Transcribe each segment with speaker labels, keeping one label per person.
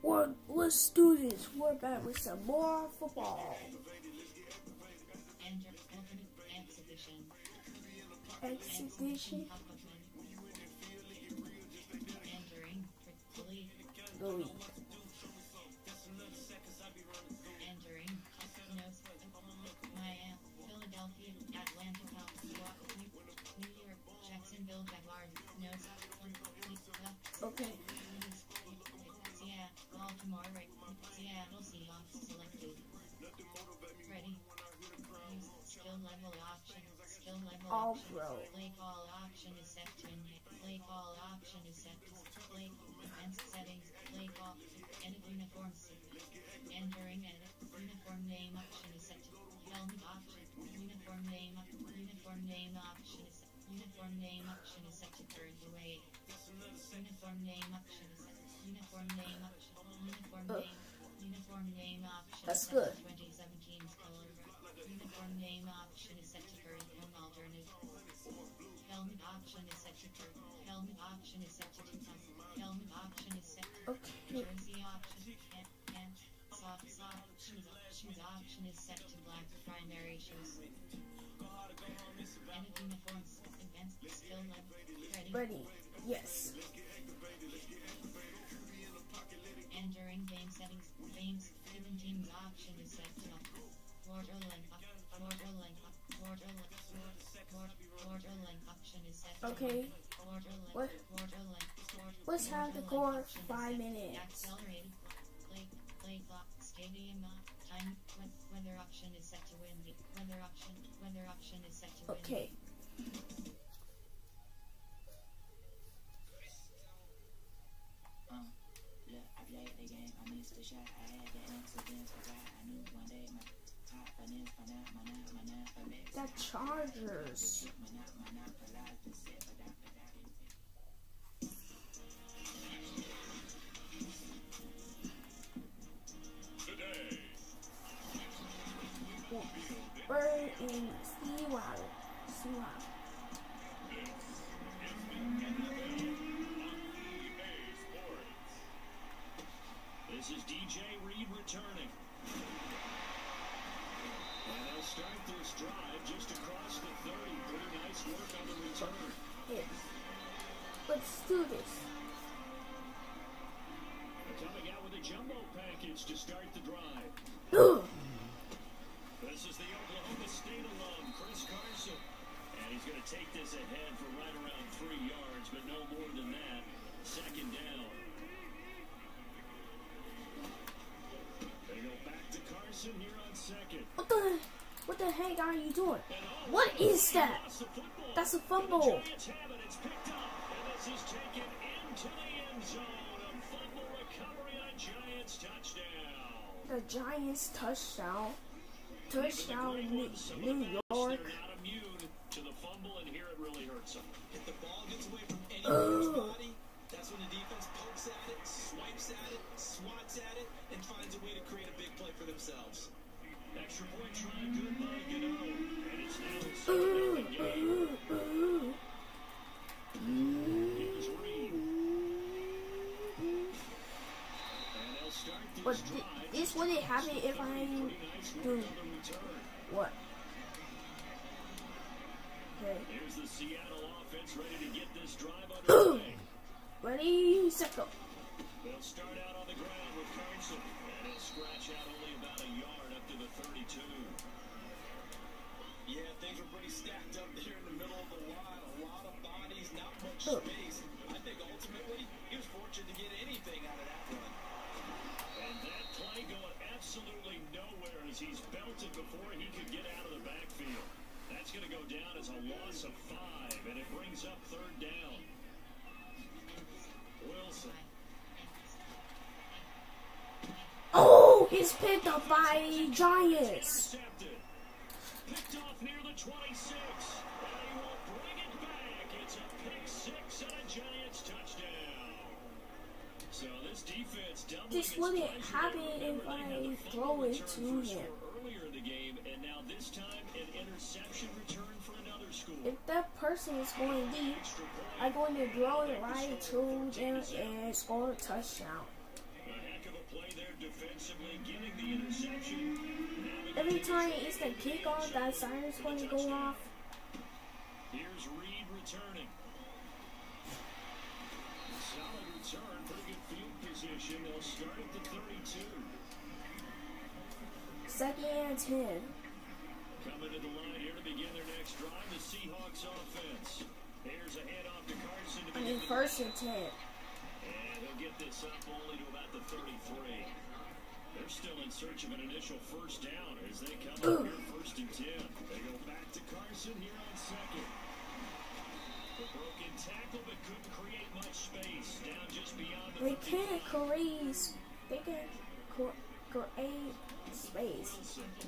Speaker 1: Let's do this. We're back with some more football. Exhibition. The league.
Speaker 2: Philadelphia, Atlanta, New York, Jacksonville, Jaguars,
Speaker 1: okay.
Speaker 2: Baltimore, Seattle Seahawks selected. Ready. Skill level option. Skill level
Speaker 1: All
Speaker 2: option.
Speaker 1: pro.
Speaker 2: Play call option is set to play call option is set to play advanced settings. Play call. Edit uniform. Entering edit. Uniform name option is set to helmet option. Uniform name option is set. Uniform name option is set to current away. Uniform name option is set. Uniform name option. Uniform name option.
Speaker 1: That's good.
Speaker 2: 2017's color. Uniform name option is set to current home alternative. Helmet option is set to current. Helmet option is set to 2000. Helmet option is set to jersey option. And socks option. Shoes option is set to black primary shoes. Edit uniforms. Advanced skill level.
Speaker 1: Ready. Yes.
Speaker 2: Entering game settings. Games 17's option is set to quarter length option is set to
Speaker 1: okay.
Speaker 2: Quarter length.
Speaker 1: Let's have the core 5 minutes.
Speaker 2: Accelerated. Play clock. Stadium time. Weather option is set to windy. Weather option is set to windy.
Speaker 1: Okay. The Chargers. We're in Seattle.
Speaker 3: This is DJ Reed returning. And they'll start this drive just across the 30. Pretty nice work on the return.
Speaker 1: Yes. Let's do this.
Speaker 3: Coming out with a jumbo package to start the drive. This is the Oklahoma State alum, Chris Carson. And he's going to take this ahead for right around 3 yards, but no more than that. Second down. They go back to Carson here on second.
Speaker 1: What the heck are you doing? What is that? That's a fumble.
Speaker 3: It's picked up, and this is taken into the end zone. A fumble recovery on Giants touchdown.
Speaker 1: The Giants touchdown. Touchdown, New York.
Speaker 3: They're not immune to the fumble, and here it really hurts them.
Speaker 4: If the ball gets away from anybody's body, that's when the defense pokes at it, swipes at it, swats at it, and finds a way to create a big play for themselves.
Speaker 3: Extra point try, good by Gano. And it's now a 7-0 game. Here's Reed. And they'll start this
Speaker 1: But
Speaker 3: drive.
Speaker 1: this wouldn't happen if I do what? Okay.
Speaker 3: Here's the Seattle offense ready to get this drive underway.
Speaker 1: Ready, set, go.
Speaker 3: They'll start out on the ground with Carson. And he'll scratch out only about a yard up to the 32.
Speaker 4: Yeah, things were pretty stacked up there in the middle of the line. A lot of bodies, not much space. I think ultimately he was fortunate to get anything out of that run.
Speaker 3: And that play going absolutely nowhere as he's belted before he could get out of the backfield. That's going to go down as a loss of 5, and it brings up third down. Wilson.
Speaker 1: Oh, he's picked up by Giants.
Speaker 3: Intercepted. Picked off near the 26. And he will bring it back. It's a pick 6 and a Giants touchdown. So this defense doubling
Speaker 1: This
Speaker 3: its
Speaker 1: wouldn't
Speaker 3: plays.
Speaker 1: happen if
Speaker 3: Remember, they had
Speaker 1: I
Speaker 3: the
Speaker 1: throw
Speaker 3: fumble
Speaker 1: it
Speaker 3: return
Speaker 1: to
Speaker 3: for
Speaker 1: him.
Speaker 3: score earlier in the game, and now this time an interception return for another school.
Speaker 1: If that person is going deep,
Speaker 3: Extra point.
Speaker 1: I'm going to throw it right to them and score a touchdown.
Speaker 3: A heck of a
Speaker 1: every time it's the kickoff, that siren's going to go off.
Speaker 3: Here's Reed returning. Solid return, pretty good field position. They'll start at the 32.
Speaker 1: 2nd and 10.
Speaker 3: Coming to the line here to begin their next drive, the Seahawks offense. Here's a handoff to Carson to begin.
Speaker 1: 1st and 10.
Speaker 3: And they'll get this up only to about the 33. They're still in search of an initial first down as they come up here 1st and 10. They go back to Carson here on 2nd. The broken tackle, but couldn't create much space. Down just beyond the
Speaker 1: They can't create. They can create space.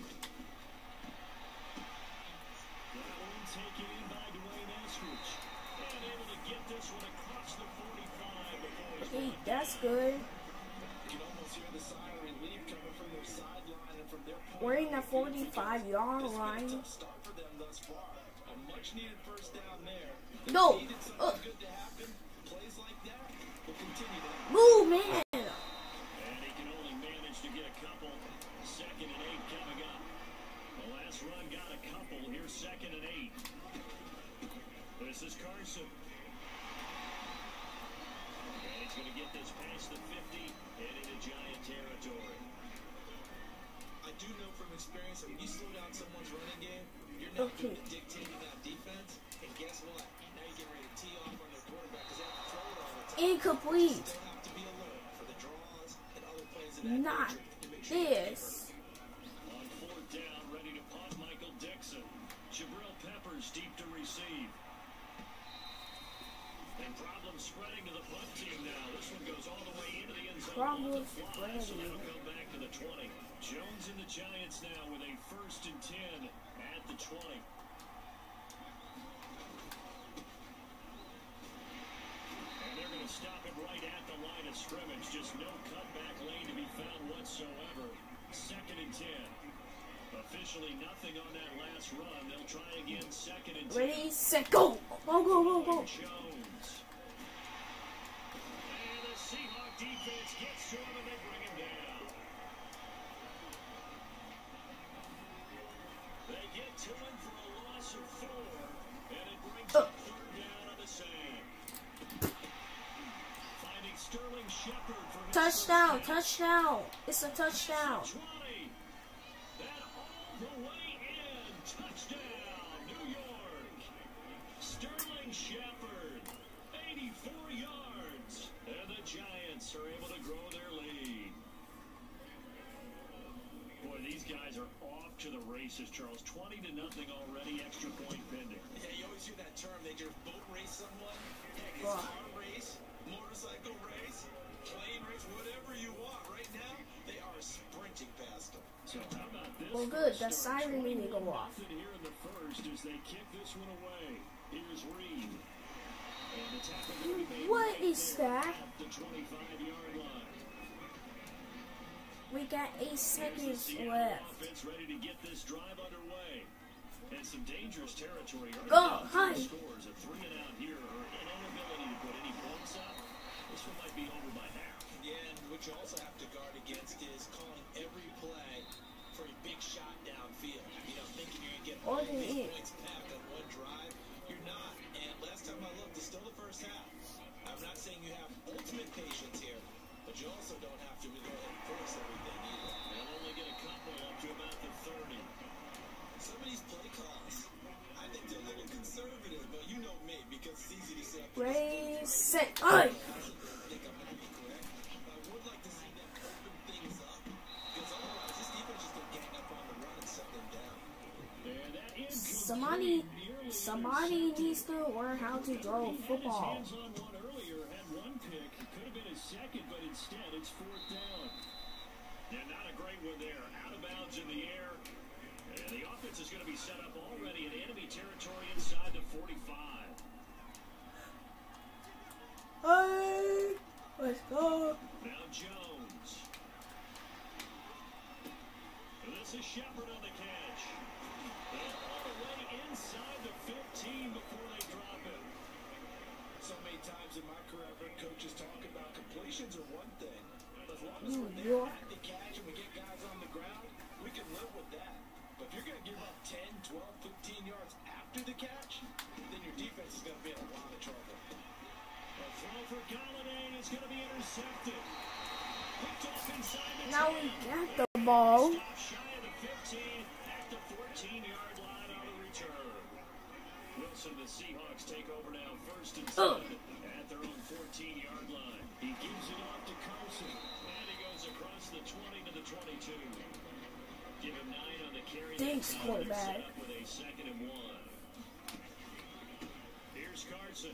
Speaker 3: That one taken in by Dwayne Eskridge. And able to get this one across the 45 before
Speaker 1: Okay, that's good.
Speaker 4: You can almost hear the sigh of relief coming from their sideline and from their point.
Speaker 1: We're in the 45-yard
Speaker 4: It's been a
Speaker 1: line.
Speaker 4: tough start for them thus far. A much-needed first down there.
Speaker 1: No.
Speaker 4: Needed something good to happen. Plays like that will continue to happen.
Speaker 1: Move, man.
Speaker 3: And he can only manage to get a couple. 2nd and 8 coming up. The last run got a couple. Here's 2nd and 8. This is Carson. And he's going to get this past the 50 and into Giant territory.
Speaker 4: I do know from experience that when you slow down someone's running game, you're not good at dictating that defense. And guess what? Now you get ready to tee off on their quarterback because they have to throw it all the time.
Speaker 1: Incomplete.
Speaker 4: Still have to be alert for the draws and other plays of that
Speaker 1: Not
Speaker 4: nature to make sure you
Speaker 1: this.
Speaker 3: On 4th down, ready to punt Michael Dixon. Jabril Peppers deep to receive. And problems spreading to the punt team now. This one goes all the way into the end zone.
Speaker 1: Problems
Speaker 3: So
Speaker 1: spreading.
Speaker 3: that'll go back to the 20. Jones and the Giants now with a 1st and 10 at the 20. And they're going to stop it right at the line of scrimmage. Just no cutback lane to be found whatsoever. 2nd and 10. Officially nothing on that last run. They'll try again 2nd and 10.
Speaker 1: Ready, set, go. Go, go, go, go.
Speaker 3: Jones. And the Seahawk defense gets to him and they bring him down. They get to him for a loss of 4. And it brings up 3rd down on the same. Finding Sterling Shepard for his
Speaker 1: Touchdown,
Speaker 3: first down.
Speaker 1: touchdown. It's a touchdown.
Speaker 3: 20. That all the way in. Touchdown, New York. Sterling Shepard, 84 yards. And the Giants are able to grow their lead. Boy, these guys are off to the races, Charles. 20-0 already. Extra point pending.
Speaker 4: Yeah, you always hear that term. They just boat race someone. Heck, it's
Speaker 1: Wow.
Speaker 4: car race, motorcycle race, plane race, whatever you want. Right now, they are sprinting past them.
Speaker 3: So how about this?
Speaker 1: Well, good. The
Speaker 3: Start
Speaker 1: siren need to go off.
Speaker 3: 20-0 here in the first as they kick this one away. Here's Reed. And the tackle going to be made
Speaker 1: What
Speaker 3: right
Speaker 1: is
Speaker 3: there
Speaker 1: that?
Speaker 3: at the 25-yard line.
Speaker 1: We got 8 seconds
Speaker 3: Seattle
Speaker 1: left.
Speaker 3: offense ready to get this drive underway. And some dangerous territory.
Speaker 1: Go, hi.
Speaker 3: Scores a 3 and out here or an inability to put any points up. This one might be over by half.
Speaker 4: Yeah, and what you also have to guard against is calling every play for a big shot downfield. You know, thinking you're going to get all
Speaker 1: Order
Speaker 4: these
Speaker 1: it.
Speaker 4: points back on one drive. You're not. And last time I looked, it's still the first half. I'm not saying you have ultimate patience here, but you also don't have to go ahead and force everything either.
Speaker 3: They'll only get a couple up to about the 30.
Speaker 4: Some of these play calls, I think they're a little conservative, but you know me, because it's easy to say.
Speaker 1: Ready, set, go.
Speaker 4: I think I'm going to be correct. I would like to see them open things up, because otherwise this defense is going to gang up on the run and shut them down.
Speaker 3: And that is
Speaker 1: Somebody needs to learn how to throw football.
Speaker 3: Hands on one earlier, had one pick. It could have been his second, but instead it's 4th down. Yeah, not a great one there. Out of bounds in the air. And the offense is going to be set up already in enemy territory inside the 45.
Speaker 1: Hey, let's go.
Speaker 3: Now Jones. This is Shepard on the catch. And all the way inside the 15 before they drop it.
Speaker 4: So many times in my career, I've heard coaches talk about completions are one thing. As long as we're
Speaker 1: New
Speaker 4: there
Speaker 1: York.
Speaker 4: at the catch and we get guys on the ground, we can live with that. you're going to give up 10, 12, 15 yards after the catch, then your defense is going to be in a lot of trouble.
Speaker 3: A throw for Galladay is going to be intercepted. Picked off inside the
Speaker 1: Now
Speaker 3: 10.
Speaker 1: we got the ball.
Speaker 3: Stop shy of the 15 at the 14-yard line on the return. Wilson, the Seahawks take over now, first and 7 at their own 14-yard line. He gives it off to Carson, and he goes across the 20 to the 22. Give him 9 on the carry.
Speaker 1: Thanks, quarterback.
Speaker 3: Set up with a 2nd and 1. Here's Carson.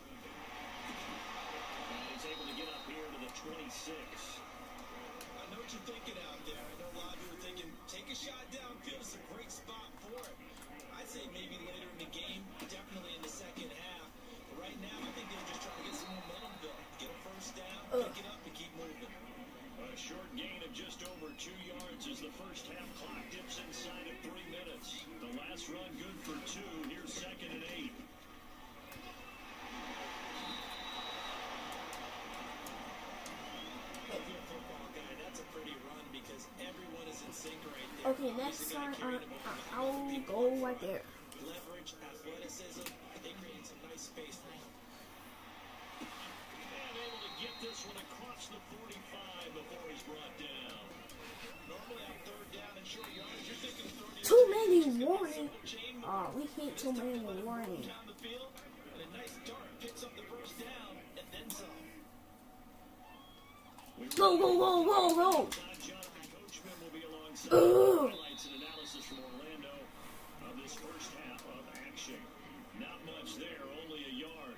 Speaker 3: And he's able to get up here to the 26.
Speaker 4: I know what you're thinking out there. I know a lot of you are thinking, take a shot downfield. It's a great spot for it. I'd say maybe later in the game, definitely in the second half. But right now, I think they're just trying to get some momentum built. Get a first down, pick it up, and keep moving.
Speaker 3: A short gain of just over 2 yards as the first half clock dips inside of 3 minutes. The last run good for 2. Here's 2nd and 8.
Speaker 4: If you're a football guy, that's a pretty run because everyone is in sync right there.
Speaker 1: Okay, next time I'll go right there.
Speaker 4: Leverage, athleticism, they create some nice space for him.
Speaker 3: And able to get this one across the 45 before he's brought down.
Speaker 4: Normally on third down and short yards, you're thinking 30
Speaker 1: Too many warning. We hit too many warning.
Speaker 4: down the field, and a nice dart picks up the first down, and then some.
Speaker 1: Go, go, go, go, go.
Speaker 3: Jonathan Coachman will be alongside highlights and analysis from Orlando of this first half of action. Not much there, only a yard.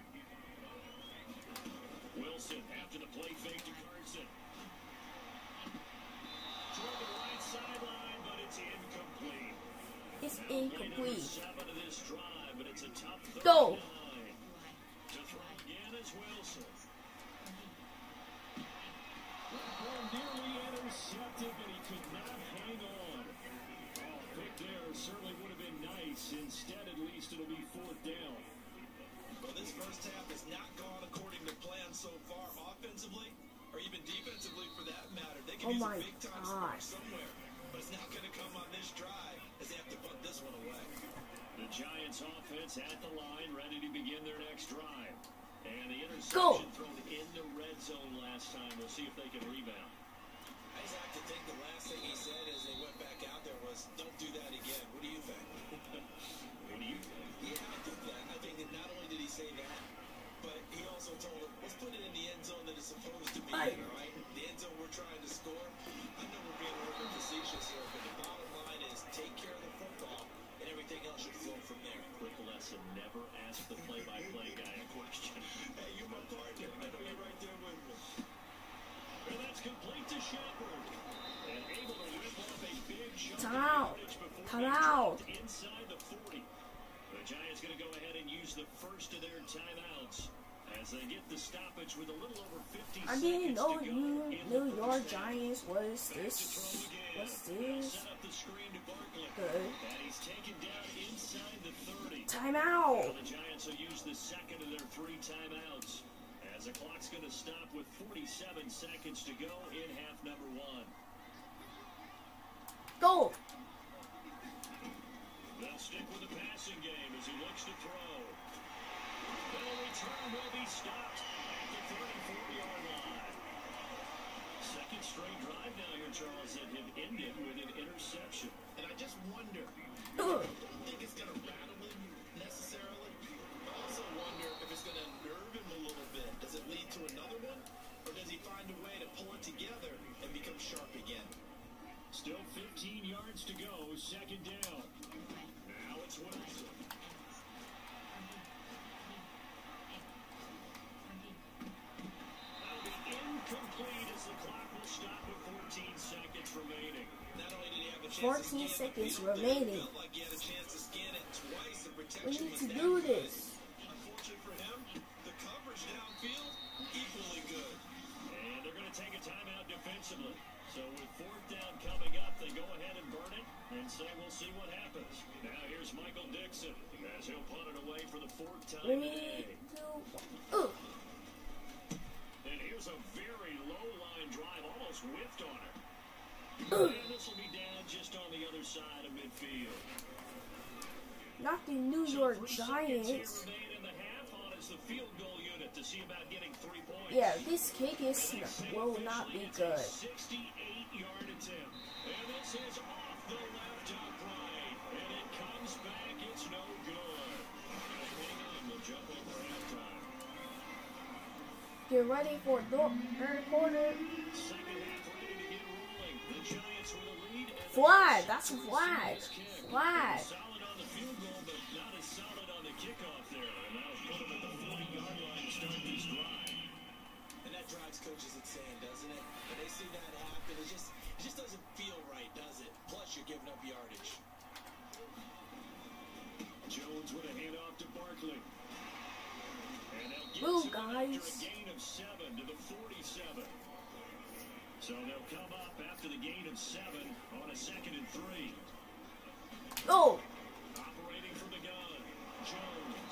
Speaker 3: Wilson after the play fake to Carson. Toward the right sideline, but it's incomplete.
Speaker 1: It's
Speaker 3: Now
Speaker 1: incomplete.
Speaker 3: 7 of this drive, but it's a tough
Speaker 1: Go.
Speaker 3: 39. To throw again is Wilson. Nearly intercepted, but he could not hang on. Oh, pick there certainly would have been nice. Instead, at least, it'll be 4th down.
Speaker 4: Well, this first half has not gone according to plan so far, offensively, or even defensively for that matter. They can use a big-time spark somewhere, but it's not going to come on this drive as they have to bunt this one away.
Speaker 3: The Giants' offense at the line, ready to begin their next drive. And the interception thrown in the red zone last time. We'll see if they can rebound.
Speaker 4: I just have to think the last thing he said as they went back out there was, don't do that again. What do you think?
Speaker 3: What do you think?
Speaker 4: Yeah, I think that. I think that not only did he say that, but he also told him, let's put it in the end zone that it's supposed to be in, all right? The end zone we're trying to score. I know we're being a little bit facetious here, but the bottom line is take care of the football, and everything else should flow from there.
Speaker 3: Quick lesson, never ask the play-by-play guy a question.
Speaker 4: Hey, you're my partner. I know you're right there with me.
Speaker 3: And that's complete to Shepard. And able to whip off a big shot.
Speaker 1: Time out. Time out.
Speaker 3: Inside the 40. The Giants going to go ahead and use the first of their timeouts as they get the stoppage with a little over 50
Speaker 1: I
Speaker 3: seconds
Speaker 1: didn't know
Speaker 3: to go
Speaker 1: you
Speaker 3: in
Speaker 1: knew
Speaker 3: the
Speaker 1: your
Speaker 3: first half.
Speaker 1: Giants was this. What's this?
Speaker 3: Set up the screen to Barkley.
Speaker 1: Good.
Speaker 3: And he's taken down inside the 30.
Speaker 1: Time out.
Speaker 3: The Giants will use the second of their 3 timeouts as the clock's going to stop with 47 seconds to go in half number 1.
Speaker 1: Go.
Speaker 3: They'll stick with the passing game as he looks to throw. The return will be stopped at the 34-yard line. Second straight drive now here, Charles, that have ended with an interception.
Speaker 4: And I just wonder, I don't think it's going to rattle him necessarily. I also wonder if it's going to nerve him a little bit. Does it lead to another one? Or does he find a way to pull it together and become sharp again?
Speaker 3: Still 15 yards to go, second down. Now it's Wilson. That'll be incomplete as the clock will stop with 14 seconds remaining.
Speaker 4: Not only did he have a chance
Speaker 1: 14
Speaker 4: to
Speaker 1: seconds
Speaker 4: scan it,
Speaker 1: remaining.
Speaker 4: it felt like he had a chance to scan it twice. The
Speaker 1: We
Speaker 4: protection
Speaker 1: need
Speaker 4: was
Speaker 1: to
Speaker 4: that
Speaker 1: do
Speaker 4: good.
Speaker 1: this.
Speaker 4: Unfortunate for him, the coverage downfield, equally good.
Speaker 3: And they're going to take a timeout defensively. So with 4th down coming up, they go ahead and burn it and say we'll see what happens. Now here's Michael Dixon as he'll punt it away for the 4th time
Speaker 1: 3,
Speaker 3: today.
Speaker 1: 2, 1.
Speaker 3: And here's a very low line drive, almost whiffed on her. And this will be down just on the other side of midfield.
Speaker 1: Not the New York Giants.
Speaker 3: Remain in the half on as the field goal unit to see about getting 3 points.
Speaker 1: Yeah, this kick will not be good.
Speaker 3: 68-yard attempt. And this is off the left upright. And it comes back. It's no good. Hang on, we'll jump over halftime.
Speaker 1: Get ready for the third quarter.
Speaker 3: Second half ready to get rolling. The Giants with a lead.
Speaker 1: Flag, that's a flag. Flag.
Speaker 3: Solid on the field goal, but not as solid on the kickoff there. And that'll put them at the 40-yard line to start this drive.
Speaker 4: And that drives coaches insane, doesn't it? When they see that happen, it just doesn't feel right, does it? Plus, you're giving up yardage.
Speaker 3: Jones with a handoff to Barkley. And they'll get
Speaker 1: Move,
Speaker 3: to it
Speaker 1: guys.
Speaker 3: after a gain of 7 to the 47. So they'll come up after the gain of 7 on a 2nd and 3.
Speaker 1: Oh,
Speaker 3: Operating from the gun, Jones.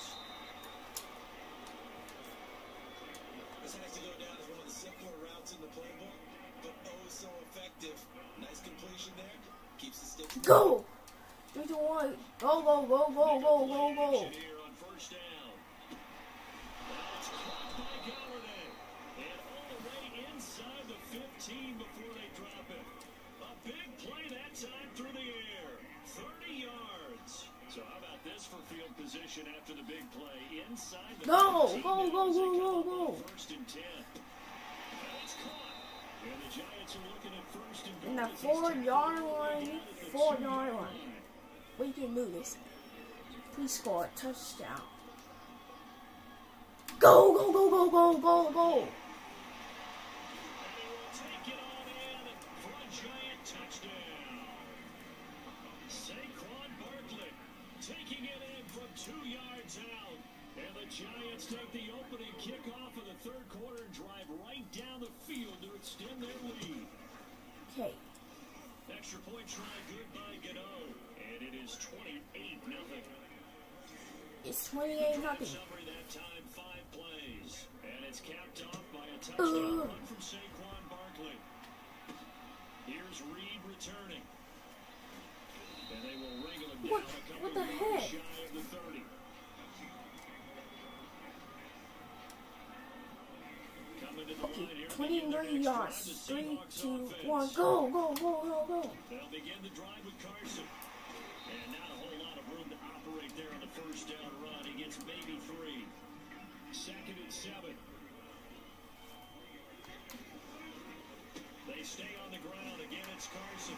Speaker 4: This has to go down as one of the simpler routes in the playbook, but oh so effective. Nice completion there. Keeps the sticks.
Speaker 1: go. 3, 2, 1. Go, go, go, go, go, go, go.
Speaker 3: Here on first down. It's caught by Galladay. And all the way inside the 15 before they drop it. A big play that time through the air. 30 yards. So how about this for field position after the big play? Inside the
Speaker 1: Go,
Speaker 3: 15
Speaker 1: go, go,
Speaker 3: as they
Speaker 1: go,
Speaker 3: come
Speaker 1: go,
Speaker 3: up
Speaker 1: go.
Speaker 3: on first and 10. And it's caught. And the Giants are looking at first and
Speaker 1: In the
Speaker 3: goal.
Speaker 1: 4-yard line, 4-yard line. We can do this. Please score a touchdown. Go, go, go, go, go, go, go.
Speaker 3: Take it on in for a Giant touchdown. Saquon Barkley taking it in from 2 yards out. And the Giants take the opening kickoff of the third quarter and drive right down the field to extend their lead.
Speaker 1: Okay.
Speaker 3: Extra point try good by Gano. And it is 28-0.
Speaker 1: It's 28-0.
Speaker 3: Summary that time, 5 plays. And it's capped off by a touchdown run from Saquon Barkley. Here's Reed returning. And they will wrangle him down a couple
Speaker 1: What the
Speaker 3: of yards
Speaker 1: heck?
Speaker 3: shy of the 30. Coming to the line here,
Speaker 1: 23 yards. 3, 2, 1. Go, go, go, go, go.
Speaker 3: They'll begin the drive with Carson. And not a whole lot of room to operate there on the first down run. He gets maybe 3. 2nd and 7. They stay on the ground. Again, it's Carson.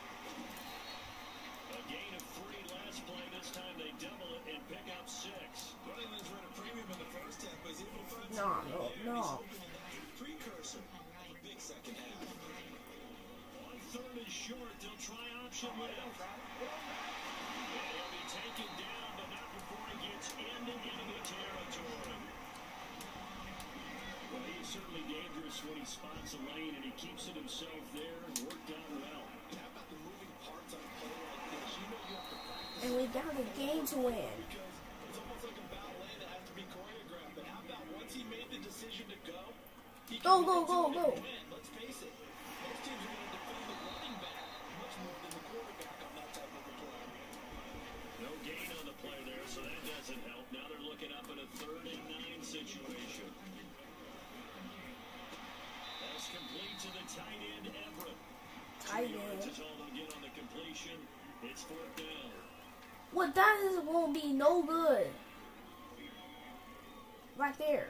Speaker 3: A gain of 3 last play. This time they double it and pick up 6.
Speaker 4: Running lanes were at a premium in the first half, but he's able to find
Speaker 1: No,
Speaker 4: some
Speaker 1: no,
Speaker 4: there.
Speaker 1: no.
Speaker 4: He's hoping to have a precursor. Big second half.
Speaker 3: On 3rd and short, they'll try option left. And he'll be taken down, but not before he gets into enemy territory. Well, he's certainly dangerous when he spots a lane, and he keeps it himself there and worked out well.
Speaker 4: How about the moving parts on a play like this? You know you have to practice.
Speaker 1: And we got a game to win.
Speaker 4: Because it's almost like a ballet that has to be choreographed. But how about once he made the decision to go, he
Speaker 1: Go,
Speaker 4: can
Speaker 1: go,
Speaker 4: get
Speaker 1: go,
Speaker 4: into
Speaker 1: go.
Speaker 4: it and win. Let's face it, most teams are going to defend the running back much more than the quarterback on that type of a play.
Speaker 3: No gain on the play there, so that doesn't help. Now they're looking up in a 3rd and 9 situation. That's complete to the tight end, Everett.
Speaker 1: Tight
Speaker 3: 2 yards
Speaker 1: end.
Speaker 3: is all they'll get on the completion. It's 4th down.
Speaker 1: What that is won't be no good. Right there.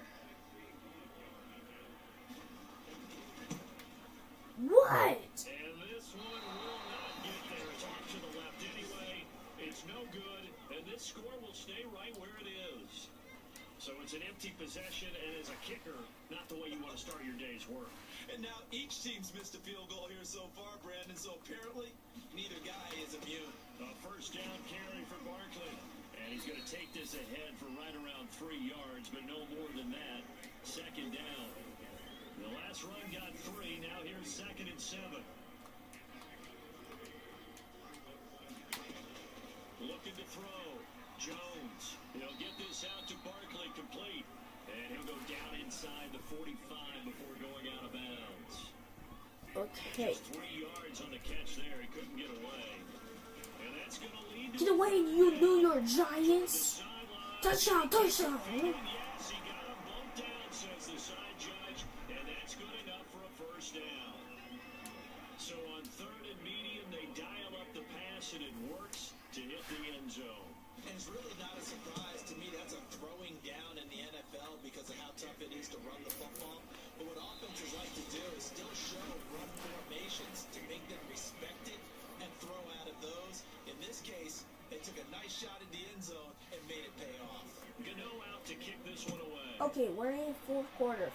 Speaker 1: What?
Speaker 3: And this one will not get there. It's off to the left anyway. It's no good, and this score will stay right where it is. So it's an empty possession, and as a kicker, not the way you want to start your day's work.
Speaker 4: And now each team's missed a field goal here so far, Brandon. So apparently, neither guy is immune.
Speaker 3: A first down carry for Barkley. And he's going to take this ahead for right around 3 yards, but no more than that. 2nd down. The last run got 3. Now here's 2nd and 7. Looking to throw. Jones. He'll get this out to Barkley, complete. And he'll go down inside the 45 before going out of bounds.
Speaker 1: Okay.
Speaker 3: 3 yards on the catch there. He couldn't get away. And that's going to lead to
Speaker 1: Get away, you New York Giants! Touchdown, touchdown!
Speaker 3: yes, he got him bumped down, says the side judge, and that's good enough for a first down. So on 3rd and medium, they dial up the pass, and it works to hit the end zone.
Speaker 4: And it's really not a surprise to me. That's a throwing down in the NFL because of how tough it is to run the football. But what offenses like to do is still show run formations to make them respect it and throw out of those. In this case, they took a nice shot in the end zone and made it pay off.
Speaker 3: Gano out to kick this one away.
Speaker 1: Okay, we're in fourth quarter.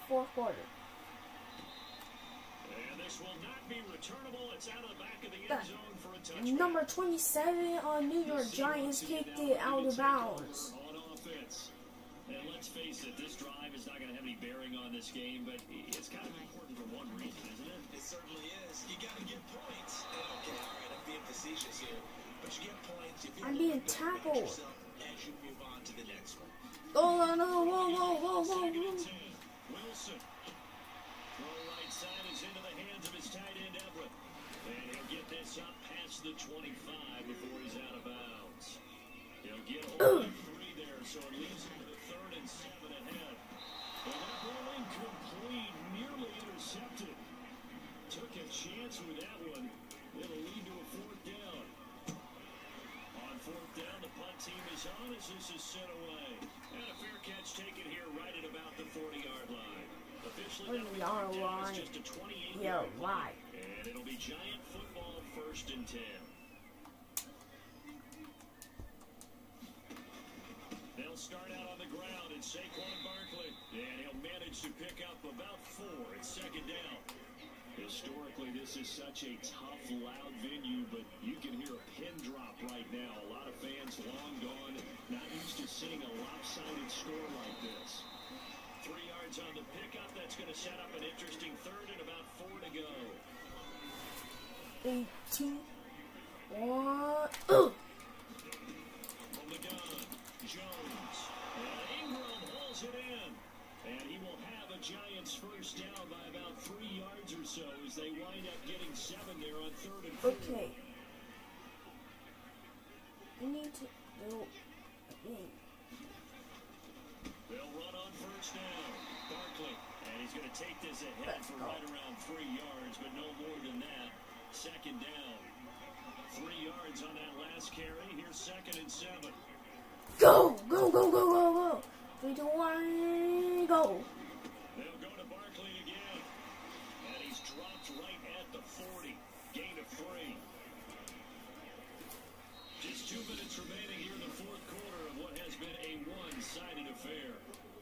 Speaker 3: And this will not be returnable. It's out of the back of the end zone for a touchback.
Speaker 1: Number 27 on New York Giants kicked it out of bounds.
Speaker 3: On offense. And let's face it, this drive is not going to have any bearing on this game, but it's kind of important for one reason, isn't it?
Speaker 4: It certainly is. You got to get points. And okay, all right, I'm being facetious here, but you get points. If
Speaker 1: I'm being tackled.
Speaker 4: As you move on to the next one.
Speaker 1: Oh no! Whoa!
Speaker 3: Second and 10. Wilson. Throw right side is into the hands of his tight end, Everett. And he'll get this up past the 25 before he's out of bounds. He'll get only 3 there, so it leaves him with a 3rd and 7 ahead. And that ball incomplete, nearly intercepted. Took a chance with that one. It'll lead to a 4th down. On 4th down, the punt team is on as this is sent away. And a fair catch taken here right at about the 40-yard line. Officially, that'll be down as just a 28-yard
Speaker 1: Yeah,
Speaker 3: play.
Speaker 1: right.
Speaker 3: And it'll be Giant football 1st and 10. They'll start out on the ground and Saquon Barkley. And he'll manage to pick up about 4 at 2nd down. Historically, this is such a tough, loud venue, but you can hear a pin drop right now. A lot of fans long gone, not used to seeing a lopsided score like this. 3 yards on the pickup. That's going to set up an interesting 3rd and about 4 to go.
Speaker 1: 18. 1.
Speaker 3: From the gun, Jones. And Ingram hauls it in. And he will have a Giants first down by about 3 yards or so as they wind up getting 7 there on 3rd and 4.
Speaker 1: Okay. We need to do again.
Speaker 3: They'll run on first down. Barkley. And he's going to take this ahead for right around 3 yards, but no more than that. 2nd down. 3 yards on that last carry. Here's 2nd and 7.
Speaker 1: Go! 3, 2, 1, go!
Speaker 3: They'll go to Barkley again. And he's dropped right at the 40. Gain of 3. Just 2 minutes remaining here in the 4th quarter of what has been a one-sided affair.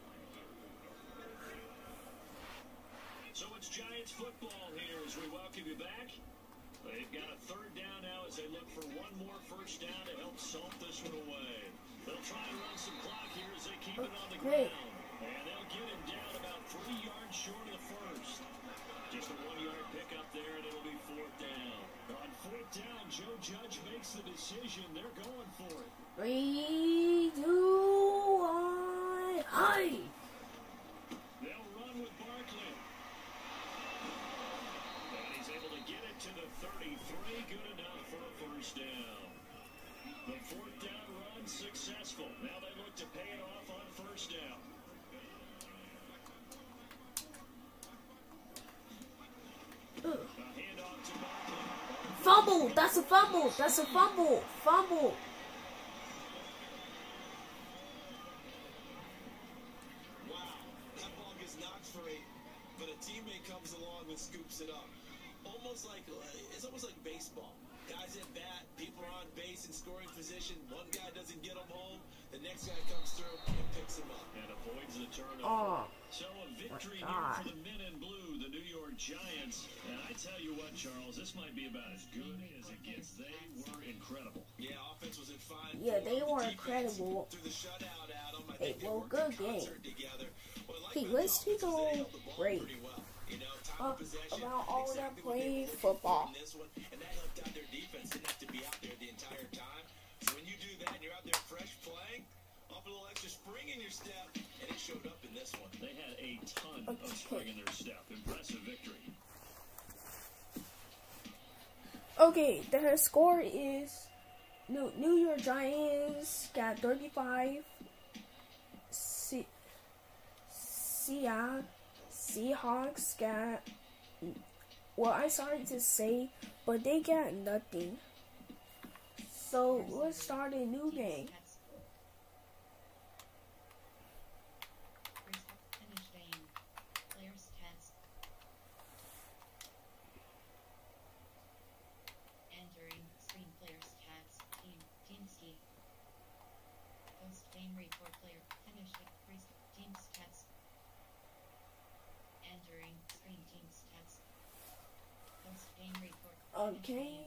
Speaker 3: So it's Giants football here as we welcome you back. They've got a 3rd down now as they look for one more first down to help salt this one away. They'll try and run some clock here as they keep it on the ground. And they'll get him down about 3 yards short of the first. Just a 1-yard pickup there, and it'll be 4th down. On 4th down, Joe Judge makes the decision. They're going for it.
Speaker 1: 3, 2, 1, hi!
Speaker 3: They'll run with Barkley. And he's able to get it to the 33. Good enough for a first down. The 4th down run successful. Now they look to pay it off on first down. A handoff to Barkley.
Speaker 1: Fumble! That's a fumble! That's a fumble! Fumble!
Speaker 4: Wow, that ball gets knocked free, but a teammate comes along and scoops it up. It's almost like baseball. Guys at bat, people are on base in scoring position. One guy doesn't get them home, the next guy comes through and picks him up.
Speaker 3: And avoids the turnover.
Speaker 1: Oh,
Speaker 3: So a victory here
Speaker 1: God.
Speaker 3: for the men in blue, the New York Giants. And I tell you what, Charles, this might be about as good as it gets. They were incredible.
Speaker 4: Yeah, offense was in fine.
Speaker 1: Yeah, they were
Speaker 4: Defense
Speaker 1: incredible.
Speaker 4: through the shutout, Adam. I
Speaker 1: Hey,
Speaker 4: think they
Speaker 1: well,
Speaker 4: worked
Speaker 1: good
Speaker 4: in
Speaker 1: game.
Speaker 4: concert together. Well, I like
Speaker 1: Hey,
Speaker 4: about
Speaker 1: let's
Speaker 4: the
Speaker 1: take
Speaker 4: offense, they
Speaker 1: a
Speaker 4: held the ball
Speaker 1: break.
Speaker 4: pretty well. You know, time of possession,
Speaker 1: About all that
Speaker 4: exactly what they
Speaker 1: playing
Speaker 4: were looking
Speaker 1: football.
Speaker 4: for in this one, and that helped out their defense. Didn't have to be out there the entire time. So when you do that and you're out there fresh playing, off a little extra spring in your step, and it showed up in this one.
Speaker 3: They had a ton of spring in their step. Impressive victory.
Speaker 1: Okay, the score is New York Giants got 35. Seahawks got, well, I'm sorry to say, but they got nothing. So let's start a new game.
Speaker 2: Game report player finished team stats. Entering screen team stats. Post game report.
Speaker 1: Okay.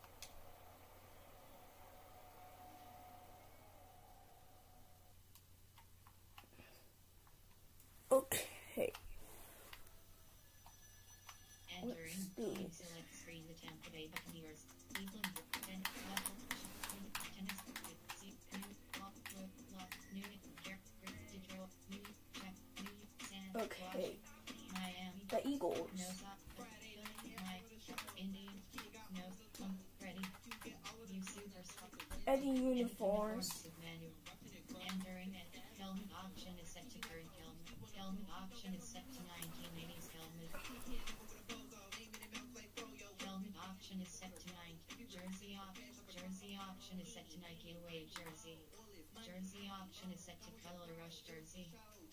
Speaker 1: Okay.
Speaker 2: Entering team select screen the Tampa Bay Buccaneers. Cleveland
Speaker 1: Okay. The Eagles. Eddie uniforms.
Speaker 2: Entering helmet option is set to current helmet. Helmet option is set to 1980s helmet. Helmet option is set to 90. Jersey option is set to Nike away jersey. Jersey option is set to color rush jersey.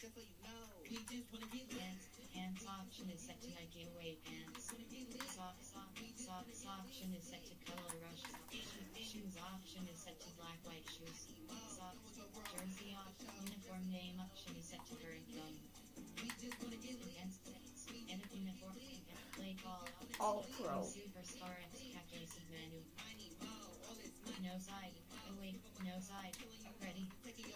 Speaker 2: Pants option is set to Nike away pants. Socks option is set to color rush. Shoes option is set to black white shoes. Socks. Jersey option. Uniform name option is set to current gun. Edit uniform. Play call.
Speaker 1: All pro.
Speaker 2: Superstar X calculus of menu. No side. Away. No side. Ready.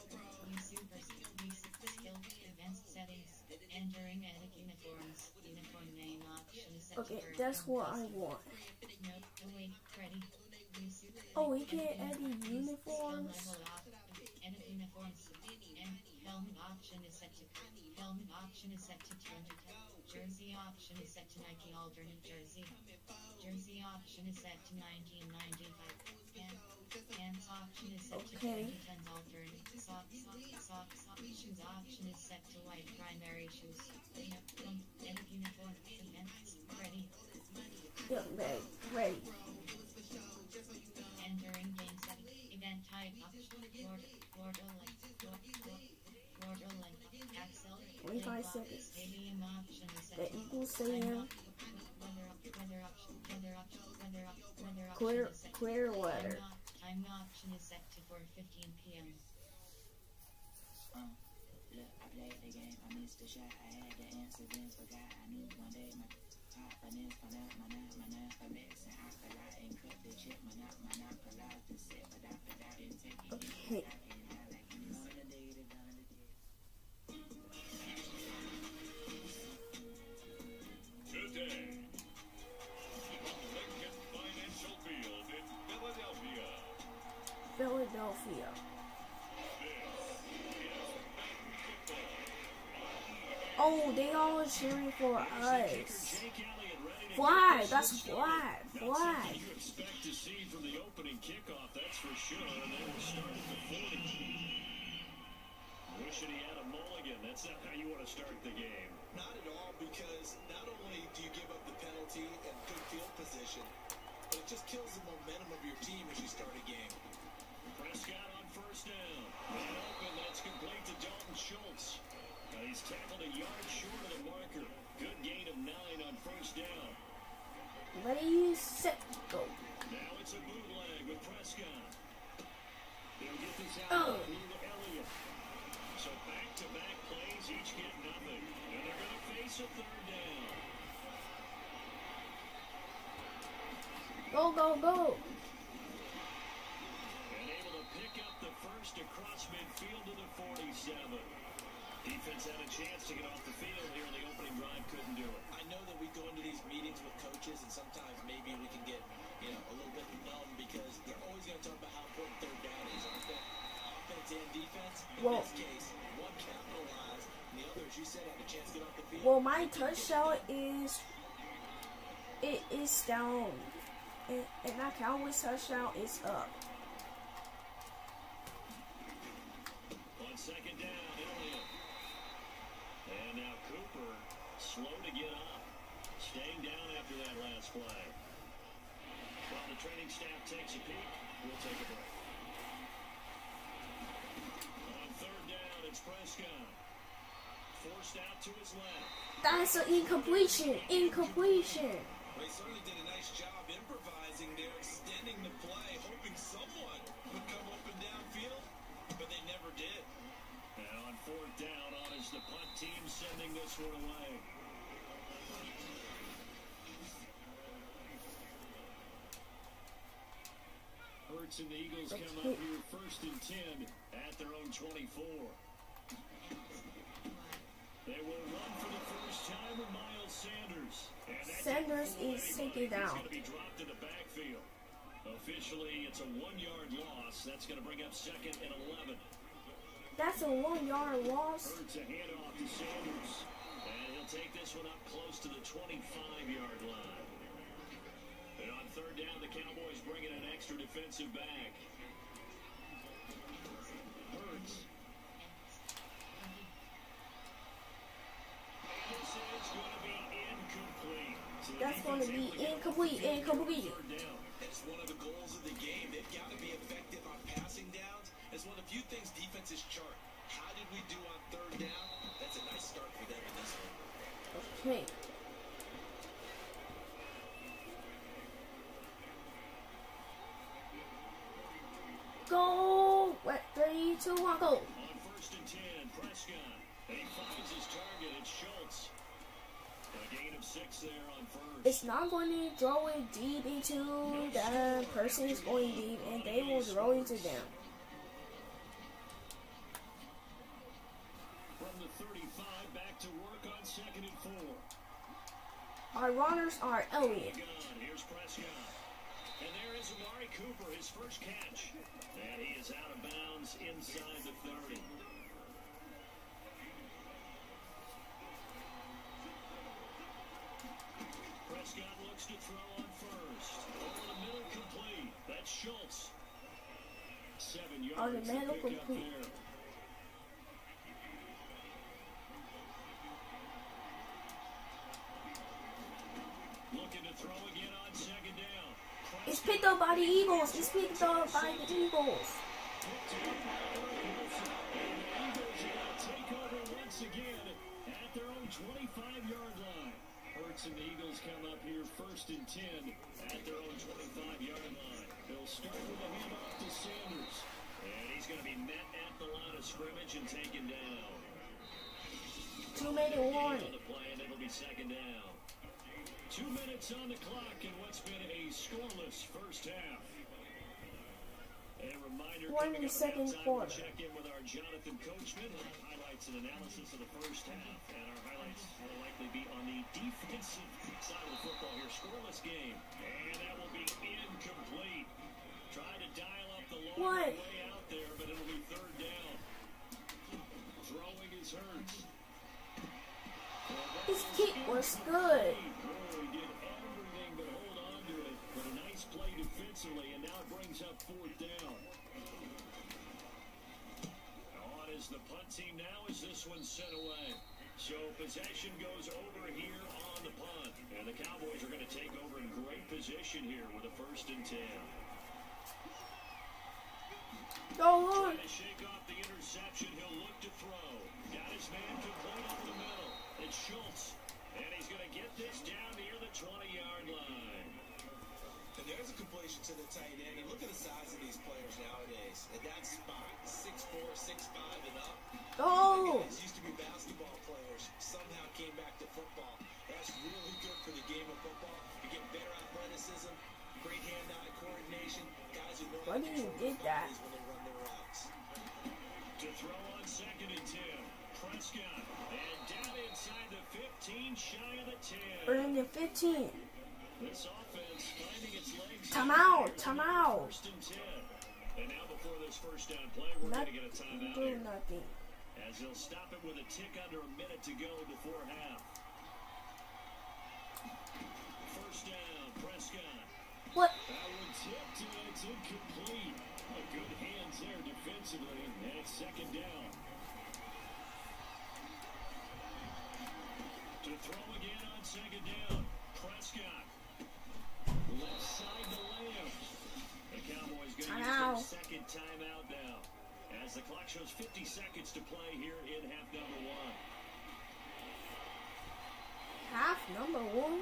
Speaker 2: Skill. Advanced settings. Entering edit uniforms. Uniform name option is set to
Speaker 1: Okay,
Speaker 2: current
Speaker 1: that's
Speaker 2: gun.
Speaker 1: what I want.
Speaker 2: No. Away. Ready.
Speaker 1: Oh, we can't edit uniforms.
Speaker 2: Edit uniforms. And helmet option is set to 200. Jersey option is set to Nike alternate jersey. Jersey option is set to 1995. Pants option is set to 2010 alternate. Socks. Shoes option is set to white primary shoes. Edit uniform. Ready.
Speaker 1: Yeah, ready.
Speaker 2: Entering game setting. Event type option. Quarter length. Axel.
Speaker 1: 25 seconds.
Speaker 2: Stadium option is set
Speaker 1: The
Speaker 2: to
Speaker 1: Eagles stadium. Clear weather.
Speaker 2: Time option is set to 4:15 p.m.
Speaker 5: Look, I played the game, I missed the shot, I had the answers and forgot. I knew one day my confidence, my finesse, and I could lie and cut the chip, my collage the set, but after that, didn't take it.
Speaker 1: Okay.
Speaker 3: Today, Lincoln Financial Field in Philadelphia.
Speaker 1: Philadelphia. Oh, they all cheering for us. Flag, that's flag. Flag.
Speaker 3: You expect to see from the opening kickoff, that's for sure. And they will start at the 40. Wishing he had a mulligan. That's not how you want to start the game.
Speaker 4: Not at all, because not only do you give up the penalty and good field position, but it just kills the momentum of your team as you start a game.
Speaker 3: Prescott on first down. Wide open, that's complete to Dalton Schultz. He's tackled a yard short of the marker. Good gain of 9 on first down.
Speaker 1: Ready, set, go.
Speaker 3: Now it's a bootleg with Prescott. They'll get this out to Elliott. So back-to-back plays, each get nothing. And they're going to face a third down.
Speaker 1: Go, go, go.
Speaker 3: And able to pick up the first across midfield to the 47. Defense had a chance to get off the field here in the opening drive, couldn't do it.
Speaker 4: I know that we go into these meetings with coaches, and sometimes maybe we can get, a little bit numb because they're always going to talk about how important third down is. Offense and defense. In this case, one capitalized, and the other, as you said, had a chance to get off the field.
Speaker 1: Well, my touchdown is down. And Cowboys touchdown is up.
Speaker 3: On second down, Elliott. And now Cooper, slow to get up. Staying down after that last play. While the training staff takes a peek, we'll take a break. On third down, it's Prescott. Forced out to his left.
Speaker 1: That's an incompletion. Incompletion.
Speaker 4: Well, he certainly did a nice job improvising there, extending the play, hoping someone would come open downfield, but they never did.
Speaker 3: And on fourth down, on is the punt team sending this one away. Hurts and the Eagles come up here first and 10 at their own 24. They will run for the first time with Miles Sanders.
Speaker 1: Sanders is taken down.
Speaker 3: He's going to be dropped in the backfield. Officially, it's a 1-yard loss. That's going to bring up second and 11.
Speaker 1: That's a 1-yard loss.
Speaker 3: Hurts a handoff to Sanders. And he'll take this one up close to the 25-yard line. And on third down, the Cowboys bring in an extra defensive back. Hurts. This is going to be incomplete. So
Speaker 1: That's going to be incomplete. Incomplete.
Speaker 4: It's one of the goals of the game. They've got to be effective on passing downs. It's one of the few things defenses chart. How did we do on third down? That's a nice start for them in this one.
Speaker 1: Okay. Go! Wet 3, 2, 1, go!
Speaker 3: On first and 10, Prescott. He finds his target. It's Schultz. A gain of 6 there on first.
Speaker 1: It's not going to throw it deep into the person is going deep, and they will throw it to them.
Speaker 3: From the 35, back to work on second and 4.
Speaker 1: Our runners are Elliott.
Speaker 3: Here's Prescott. And there is Amari Cooper, his first catch. And he is out of bounds inside the 30. Prescott looks to throw on first. Over the middle, complete. That's Schultz. 7 yards.
Speaker 1: On the middle,
Speaker 3: to pick up
Speaker 1: complete.
Speaker 3: there. Looking to throw again on second down.
Speaker 1: It's picked up by the Eagles. It's picked up by the Eagles.
Speaker 3: Take over once again at their own 25-yard line. Hurts and the Eagles come up here first and 10 at their own 25-yard line. They'll start with a handoff to Sanders. And he's going to be met at the line of scrimmage and taken down.
Speaker 1: 2-minute warning.
Speaker 3: On the play, and it'll be second down. 2 minutes on the clock in what's been a scoreless first half. A reminder,
Speaker 1: One in the second quarter.
Speaker 3: Check in with our Jonathan Coachman. Highlights and analysis of the first half. And our highlights will likely be on the defensive side of the football here. Scoreless game. And that will be incomplete. Try to dial up the long way out there, but it'll be third down. Throwing his Hurts.
Speaker 1: His kick was good.
Speaker 3: He did everything but hold on to it. But a nice play defensively, and now it brings up fourth down. On is the punt team now as this one's sent away. So possession goes over here on the punt. And the Cowboys are going to take over in great position here with a first and 10.
Speaker 1: Go on.
Speaker 3: Trying to shake off the interception. He'll look to throw. Got his man complete over the middle. It's Schultz. And he's going to get this down near the 20-yard line.
Speaker 4: And there's a completion to the tight end. And look at the size of these players nowadays. At that spot, 6'4", 6'5", and up.
Speaker 1: Go.
Speaker 4: Guys used to be basketball players. Somehow came back to football. That's really good for the game of football. You get better athleticism, great hand-eye coordination. Guys who know
Speaker 1: Why do you did that?
Speaker 4: when they run their routes.
Speaker 3: To throw on second and 10. Prescott. And down inside the 15, shy of the 10.
Speaker 1: Earning the 15.
Speaker 3: This offense finding its legs.
Speaker 1: Timeout. Timeout.
Speaker 3: First and 10. And now before this first down play, we're going to get a timeout
Speaker 1: Do
Speaker 3: here.
Speaker 1: nothing.
Speaker 3: As they'll stop it with a tick under a minute to go before half. First down, Prescott.
Speaker 1: What?
Speaker 3: That one tipped and it's incomplete. Oh, good hands there defensively, and it's second down. To throw again on second down. Prescott. Left side to Lamb. The Cowboys going to use their second timeout now. As the clock shows 50 seconds to play here in half number one.
Speaker 1: Half number one?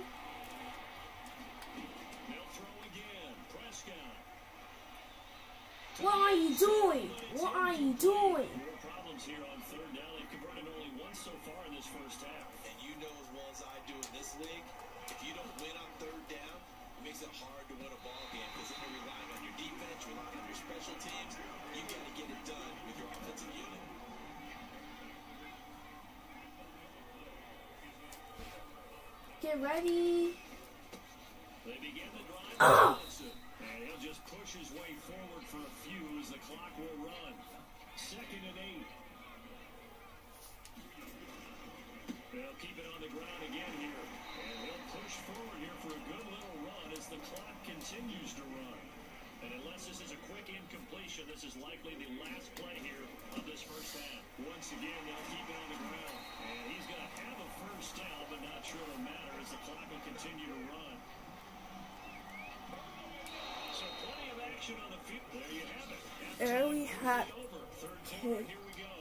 Speaker 3: They'll throw again. Prescott.
Speaker 1: What are you doing? What are you doing?
Speaker 3: More problems here on third down. They've converted only once so far in this first half.
Speaker 4: And you know as well as I do in this league, if you don't win on third down, it makes it hard to win a ball game because then you're relying on your defense, relying on your special teams. You got to get it done with your offensive unit.
Speaker 1: Get ready.
Speaker 3: They begin the drive.
Speaker 1: Oh!
Speaker 3: And he'll just push his way forward for a few as the clock will run. 2nd and 8. They'll keep it on the ground again here. And they'll push forward here for a good little run as the clock continues to run. And unless this is a quick incompletion, this is likely the last play here of this first half. Once again, they'll keep it on the ground. And he's going to have a first down, but not sure it'll matter as the clock will continue to run. So plenty of action on the field. There you have it.
Speaker 1: There we have
Speaker 3: Third quarter, here we go.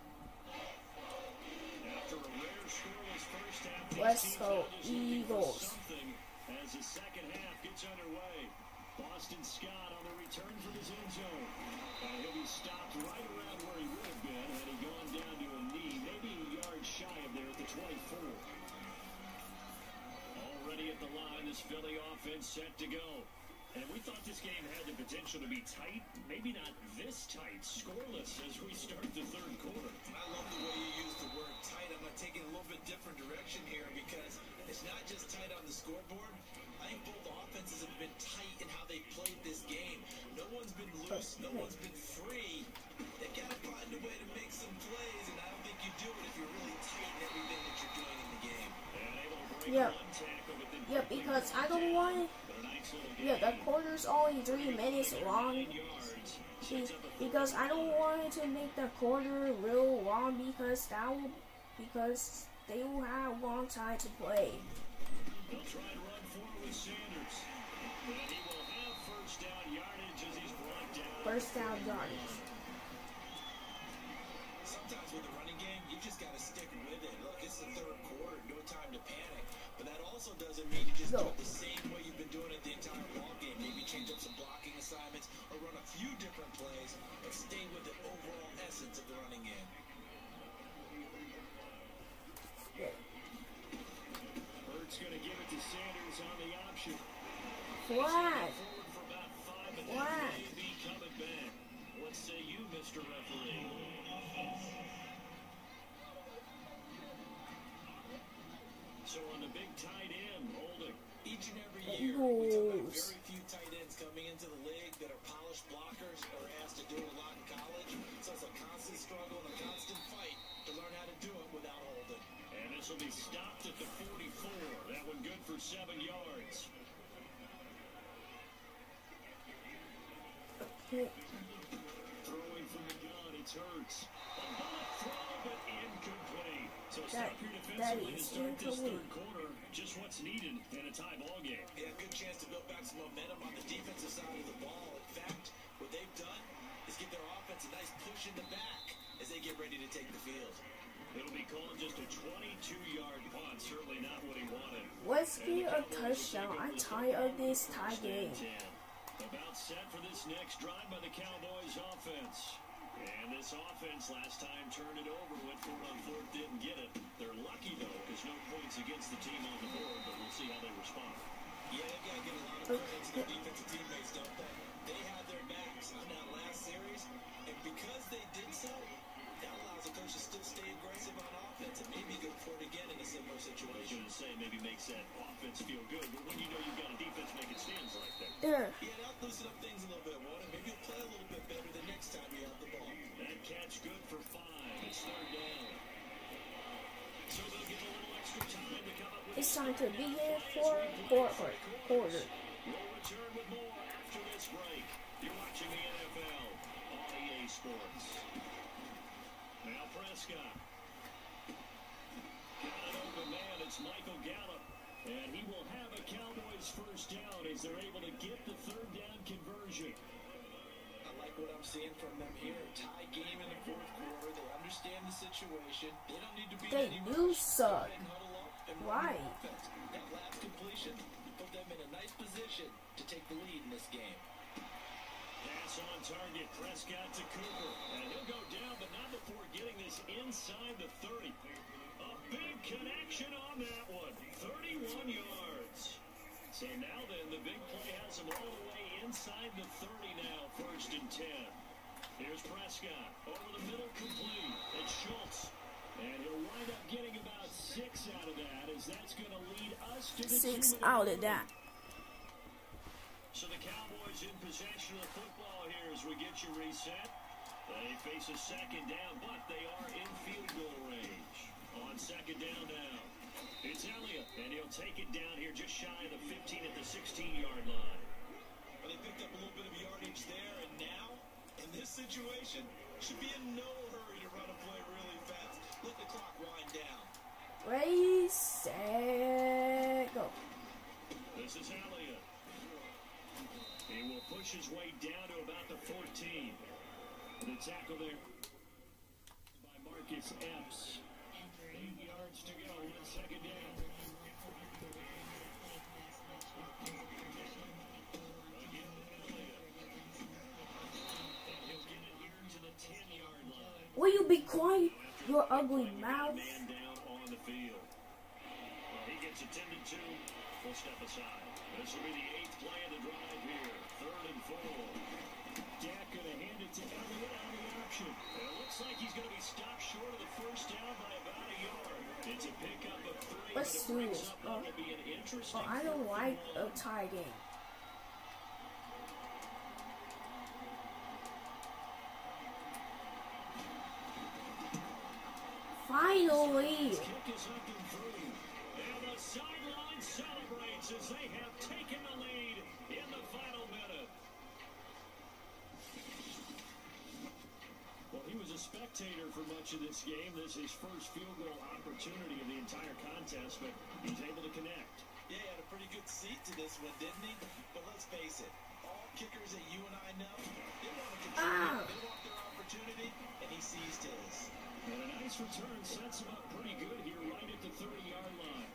Speaker 3: After a rare scoreless first half,
Speaker 1: Let's go Eagles.
Speaker 3: something as the second half gets underway. Boston Scott on the return from his end zone. He'll be stopped right around where he would have been had he gone down to a knee, maybe a yard shy of there at the 24. Already at the line, this Philly offense set to go. And we thought this game had the potential to be tight, maybe not this tight, scoreless as we start the third quarter.
Speaker 4: I love the way you use the word tight. I'm going to take it a little bit different direction here because it's not just tight on the scoreboard. I think both offenses have been tight in how they played this game. No one's been loose. No one's been free. They got to find a way to make some plays, and I don't think you do it if you're really tight in everything that you're doing in the game.
Speaker 3: And able to break
Speaker 1: Yep.
Speaker 3: one tackle, but then
Speaker 1: Yeah, because I don't want. Yeah, the quarter's only 3 minutes long. Because I don't want to make the quarter real long because they will have a long time to play.
Speaker 3: They'll try and run forward with Sanders. And he will have first down yardage as he's brought down.
Speaker 1: First down yardage.
Speaker 4: Sometimes with the running game, you just got to stick with it. Look, it's the third quarter, no time to panic. But that also doesn't mean you just do it the same way you've been doing it the entire ball game. Maybe change up some blocking assignments or run a few different plays, but stay with the overall essence of the running game.
Speaker 3: Bird's going to give it to Sanders on the option.
Speaker 1: Flag.
Speaker 3: Forward for about 5, and
Speaker 1: Flag.
Speaker 3: then may be coming back. What say you, Mr. Referee? So on the big tight end, holding.
Speaker 4: Each and every year, we talk about
Speaker 1: Eagles.
Speaker 4: very few tight ends coming into the league that are polished blockers or asked to do it a lot in college. So it's a constant struggle and a constant fight to learn how to do it without holding.
Speaker 3: And this will be stopped at the 44. That one good for 7 yards.
Speaker 1: Okay.
Speaker 3: Throwing from the gun, it's Hurts. A bullet throw, but incomplete. So stop here
Speaker 1: That
Speaker 3: defensively to
Speaker 1: is
Speaker 3: start this
Speaker 1: incomplete.
Speaker 3: third quarter. Just what's needed in a tie ball game.
Speaker 4: They have a good chance to build back some momentum on the defensive side of the ball. In fact, what they've done is give their offense a nice push in the back as they get ready to take the field.
Speaker 3: It'll be called just a 22-yard punt. Certainly not what he wanted.
Speaker 1: Let's get a touchdown. I'm tired of this tie game.
Speaker 3: About set for this next drive by the Cowboys offense. And this offense last time turned it over, went for it on fourth, didn't get it. They're lucky, though, because no points against the team on the board, but we'll see how they respond.
Speaker 4: Yeah, they've got to get a lot of credit to their defensive teammates, don't they? They had their backs on that last series, and because they did so, that allows the coach to still stay aggressive on offense and maybe go for it again in a similar
Speaker 3: I was
Speaker 4: situation.
Speaker 3: going to say maybe makes that offense feel good, but when you know you've got a defense making stands like that.
Speaker 1: There.
Speaker 4: Yeah, that'll loosen up things a little bit, won't it? Maybe you'll play a little bit better the next time you have the ball.
Speaker 3: That catch good for 5. It's third down. So they'll get a little extra time to come up with
Speaker 1: It's time to begin for quarter.
Speaker 3: We'll return with more after 2-minute break. You're watching the NFL on EA Sports. Now Prescott. Got an open man. It's Michael Gallup. And he will have a Cowboys first down as they're able to get the third down conversion.
Speaker 4: I like what I'm seeing from them here. Tie game in the fourth quarter. They understand the situation. They don't need to be
Speaker 1: They do suck. Why?
Speaker 4: That last completion put them in a nice position to take the lead in this game.
Speaker 3: Pass on target. Prescott to Cooper. And he'll go down, but not before getting this inside the 30. A big connection on that one. 31 yards. So now then, the big play has him all the way inside the 30 now. 1st and 10. Here's Prescott. Over the middle, complete. It's Schultz. And he'll wind up getting about 6 out of that, as that's going to lead us to the
Speaker 1: 6 out of that.
Speaker 3: So the Cowboys in possession of the football here as we get you reset. They face a second down, but they are in field goal range. On second down now, it's Elliott, and he'll take it down here just shy of the 15 at the 16-yard line.
Speaker 4: Well, they picked up a little bit of yardage there, and now, in this situation, should be in no hurry to run a play really fast. Let the clock wind down.
Speaker 1: Ready, set, go.
Speaker 3: This is Elliott. He will push his way down to about the 14. The tackle there by Marcus Epps. 8 yards to go, 1 second down. Again, Elliott. And he'll get it here to the 10-yard line.
Speaker 1: Will you be quiet, your ugly mouth?
Speaker 3: Man down on the field. Well, he gets attended to. Full step aside. This will be the 8th play of the drive here. 3rd and 4. Dak going to hand it to Elliott on the option. And it looks like he's going to be stopped short of the first down by about a yard. It's a pickup of 3.
Speaker 1: Let's do this. I don't like a tie game. Finally!
Speaker 3: Kick is up and through. And the sideline celebrates as they have taken the lead in the final minute. Well, he was a spectator for much of this game. This is his first field goal opportunity of the entire contest, but he's able to connect.
Speaker 4: Yeah, he had a pretty good seat to this one, didn't he? But let's face it, all kickers that you and I know, they want to contribute. They want their opportunity, and he seized his.
Speaker 3: And a nice return sets him up pretty good here right at the 30-yard line.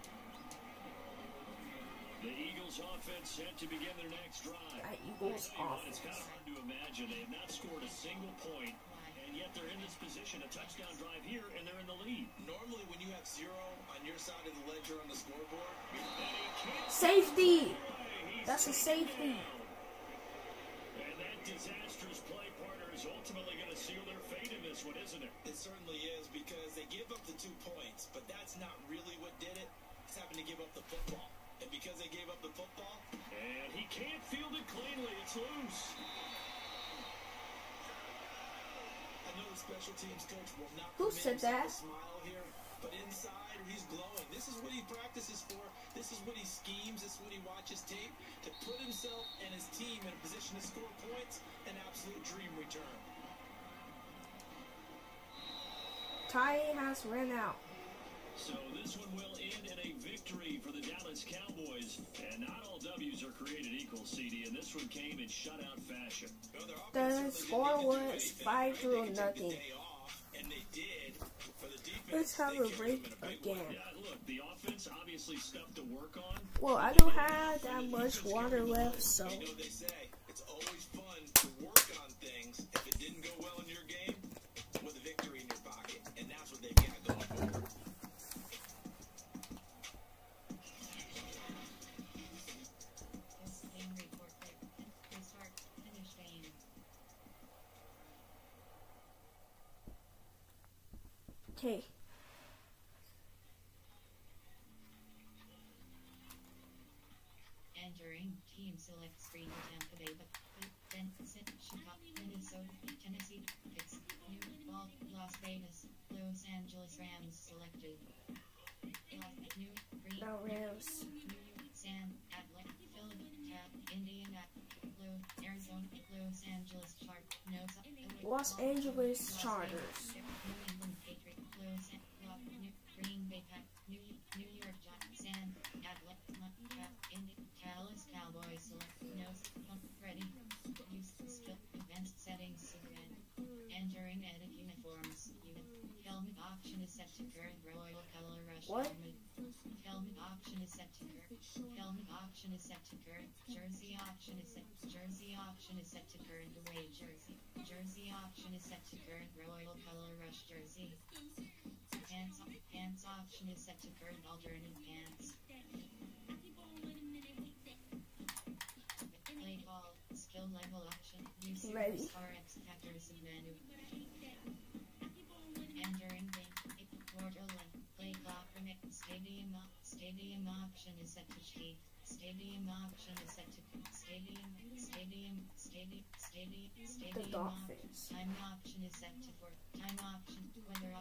Speaker 3: The Eagles offense set to begin their next drive.
Speaker 1: Eagles offense.
Speaker 3: It's kind of hard to imagine. They have not scored a single point, and yet they're in this position. A touchdown drive here, and they're in the lead.
Speaker 4: Normally, when you have 0 on your side of the ledger on the scoreboard,
Speaker 1: Safety! That's a safety.
Speaker 3: And that disastrous play partner is ultimately going to seal their fate in this one, isn't it?
Speaker 4: it certainly is, because they give up the 2 points, but that's not really what did it. It's happened to give up the football. And because they gave up the football,
Speaker 3: and he can't field it cleanly. It's loose.
Speaker 4: I know the special teams coach will not
Speaker 1: Who said that?
Speaker 4: Smile here, but inside he's glowing. This is what he practices for. This is what he schemes. This is what he watches tape to put himself and his team in a position to score points. An absolute dream return.
Speaker 1: Tie has ran out.
Speaker 3: So this one will end in a victory for the Dallas Cowboys. And not all W's are created equal, CD. And this one came in shutout fashion.
Speaker 1: The score was 5-0. Let's have a break again.
Speaker 3: Yeah, look, the offense obviously stuff to work on.
Speaker 1: Well, I don't have that much water left, so.
Speaker 4: You know they say it's always fun to work on things. If it didn't go well in your game, with a victory in your pocket. And that's what they've got going forward.
Speaker 1: Okay.
Speaker 2: Entering team select screen Tampa Bay, but then Chicago, Minnesota, Tennessee, it's New Ball, Las Vegas, Los Angeles Rams selected. New Green,
Speaker 1: Now Rams.
Speaker 2: New San Atlanta, Philadelphia, Indiana, Arizona.
Speaker 1: Los Angeles Chargers.
Speaker 2: New England Patriots, Green Bay Packers, New York Giants, and Dallas Cowboys. Select notes, ready. Use skill, advanced settings, entering edit uniforms. Helmet option is set to current Royal Color Rush.
Speaker 1: What?
Speaker 2: Helmet option is set to current. Helmet option is set to current. Jersey option is set. Jersey option is set to current away jersey. Jersey option is set to current Royal Color Rush jersey. Pants option is set to current alternate pants. Play call. Skill level option. Use
Speaker 1: Ready.
Speaker 2: RX factors and menu. Entering quarter length. Play clock remit. Stadium option is set to G. Stadium option is set to stadium
Speaker 1: The Dolphins.
Speaker 2: Time option is set to 4. Time option. Weather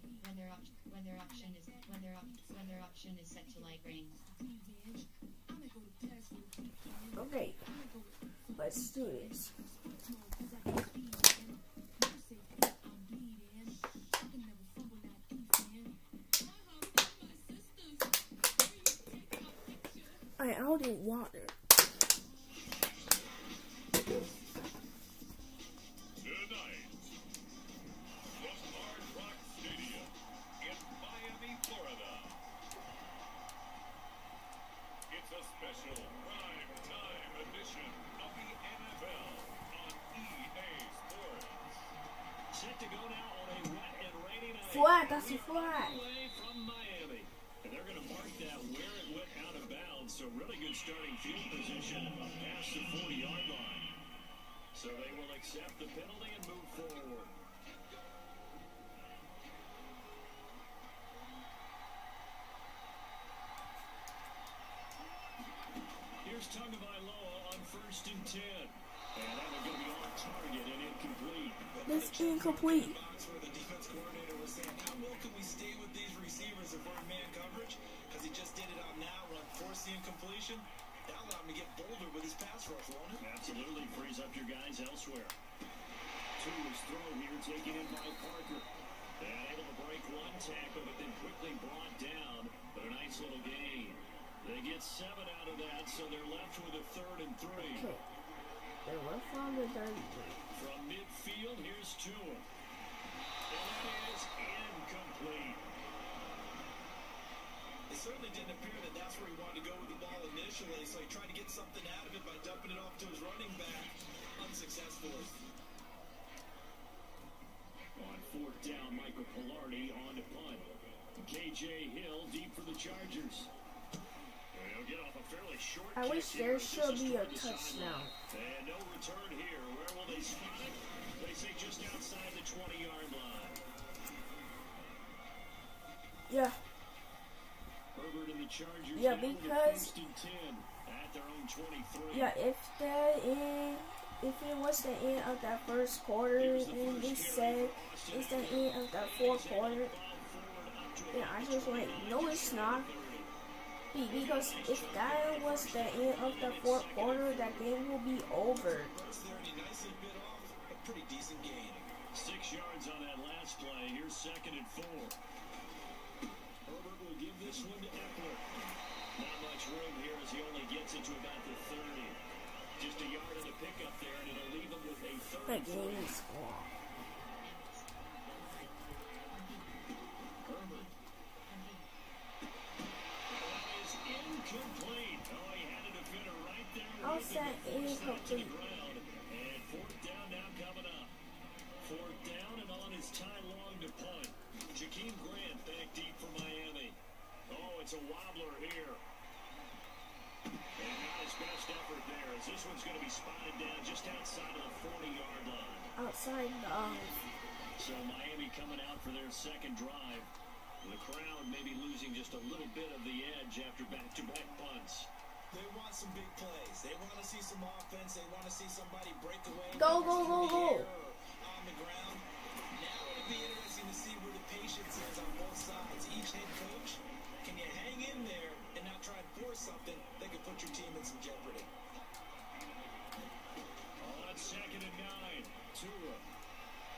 Speaker 2: option is set to light rain.
Speaker 1: Okay, let's do this. I out in water.
Speaker 3: Tonight, from Hard Rock Stadium in Miami, Florida. It's a special prime time edition of the NFL on EA Sports. Set to go now on a wet and rainy night.
Speaker 1: Flag, that's a flag.
Speaker 3: Away from Miami. And they're going to mark that where it went out of bounds. So really good starting field position up past the 40-yard line. So they will accept the penalty and move forward. Here's Tagovailoa on 1st and 10. And that will be on target and incomplete.
Speaker 1: This incomplete.
Speaker 4: Where the defense coordinator was saying, how well can we stay with these receivers if we're in man coverage? Because he just did it on that run, forced the incompletion. That allowed him to get bolder with his pass rush, won't it?
Speaker 3: Absolutely frees up your guys elsewhere. Two is thrown here, taken in by Parker. And able to break one tackle, but then quickly brought down. But a nice little gain. They get 7 out of that, so they're left with a 3rd and 3.
Speaker 1: Okay, they went from the 33.
Speaker 3: From midfield, here's Tua. And that is incomplete.
Speaker 4: It certainly didn't appear that that's where he wanted to go with the ball initially, so he tried to get something out of it by dumping it off to his running back, unsuccessfully.
Speaker 3: On 4th down, Michael Pilardi on to punt. KJ Hill deep for the Chargers. They'll get off a fairly short
Speaker 1: I wish
Speaker 3: kick
Speaker 1: there
Speaker 3: here.
Speaker 1: should
Speaker 3: This is
Speaker 1: be a
Speaker 3: toward the
Speaker 1: touchdown.
Speaker 3: sideline. And no return here. Where will they spot it? They say just outside the 20-yard line.
Speaker 1: Yeah,
Speaker 3: Herbert and the Chargers
Speaker 1: Yeah,
Speaker 3: now with a
Speaker 1: because-
Speaker 3: 1st and 10 at their own 23.
Speaker 1: yeah. If it was the end of that first quarter, and they said it's the end of that fourth quarter, then I just went, no, it's not. Because if that was the end of the fourth quarter, that game will be over.
Speaker 4: Burst there, and he nicely bit off a pretty decent gain.
Speaker 3: 6 yards on that last play. Here's 2nd and 4. Herbert will give this one to Eckler. Not much room here as he only gets it to about the 30. Just a yard in the pickup there, and it'll leave him with a 3rd
Speaker 1: That
Speaker 3: and 3.
Speaker 1: game is long.
Speaker 3: Herbert. That is incomplete. Oh, he had a defender right there.
Speaker 1: I'll
Speaker 3: with
Speaker 1: say
Speaker 3: him before he got to the
Speaker 1: incomplete.
Speaker 3: ground. And 4th down now coming up. 4th down and on his Ty Long to punt. Jakeem Grant back deep for Miami. Oh, it's a wobbler here. And not his best effort there, as this one's going to be spotted down just outside of the 40-yard line.
Speaker 1: Outside the
Speaker 3: So Miami coming out for their second drive. The crowd maybe losing just a little bit of the edge after back-to-back punts.
Speaker 4: They want some big plays. They want to see some offense. They want to see somebody break away.
Speaker 1: Go, go, go, go.
Speaker 4: On the ground. Now it'll be interesting to see where the patience is on both sides. Each head coach, can you hang in there and not try and force something that could put your team in some jeopardy?
Speaker 3: On 2nd and 9, Tua.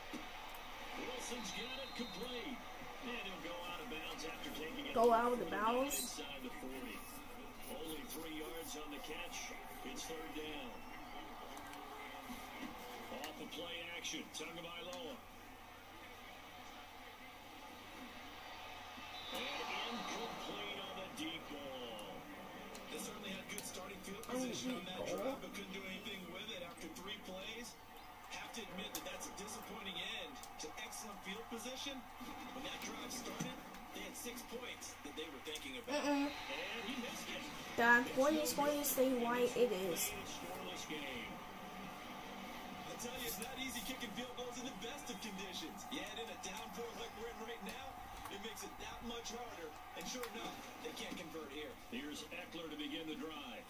Speaker 3: Wilson's got it complete. And he'll go out of bounds after taking it.
Speaker 1: Go out of bounds.
Speaker 3: Inside the 40. Only 3 yards on the catch. It's third down. Off the play action. Tagovailoa. And incomplete on the deep ball.
Speaker 4: They certainly had good starting field position on that drive, but couldn't do anything with it after 3 plays. Have to admit that that's a disappointing end to excellent field position. When that drive started, they had 6 points that they were thinking about. And he missed it.
Speaker 1: Dad, what is going to say why it is?
Speaker 4: I tell you, it's not easy kicking field goals in the best of conditions. Yeah, and in a downpour like we're in right now, it makes it that much harder. And sure enough, they can't convert here.
Speaker 3: Here's Eckler to begin the drive.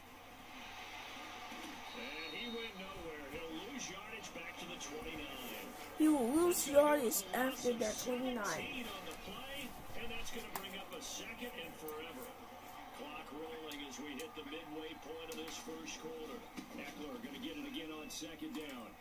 Speaker 3: And he went nowhere. He'll lose yardage back to the 29.
Speaker 1: You will lose yardage after that 29.
Speaker 3: On the play, and that's going to bring up a second and forever. Clock rolling as we hit the midway point of this first quarter. Eckler going to get it again on second down.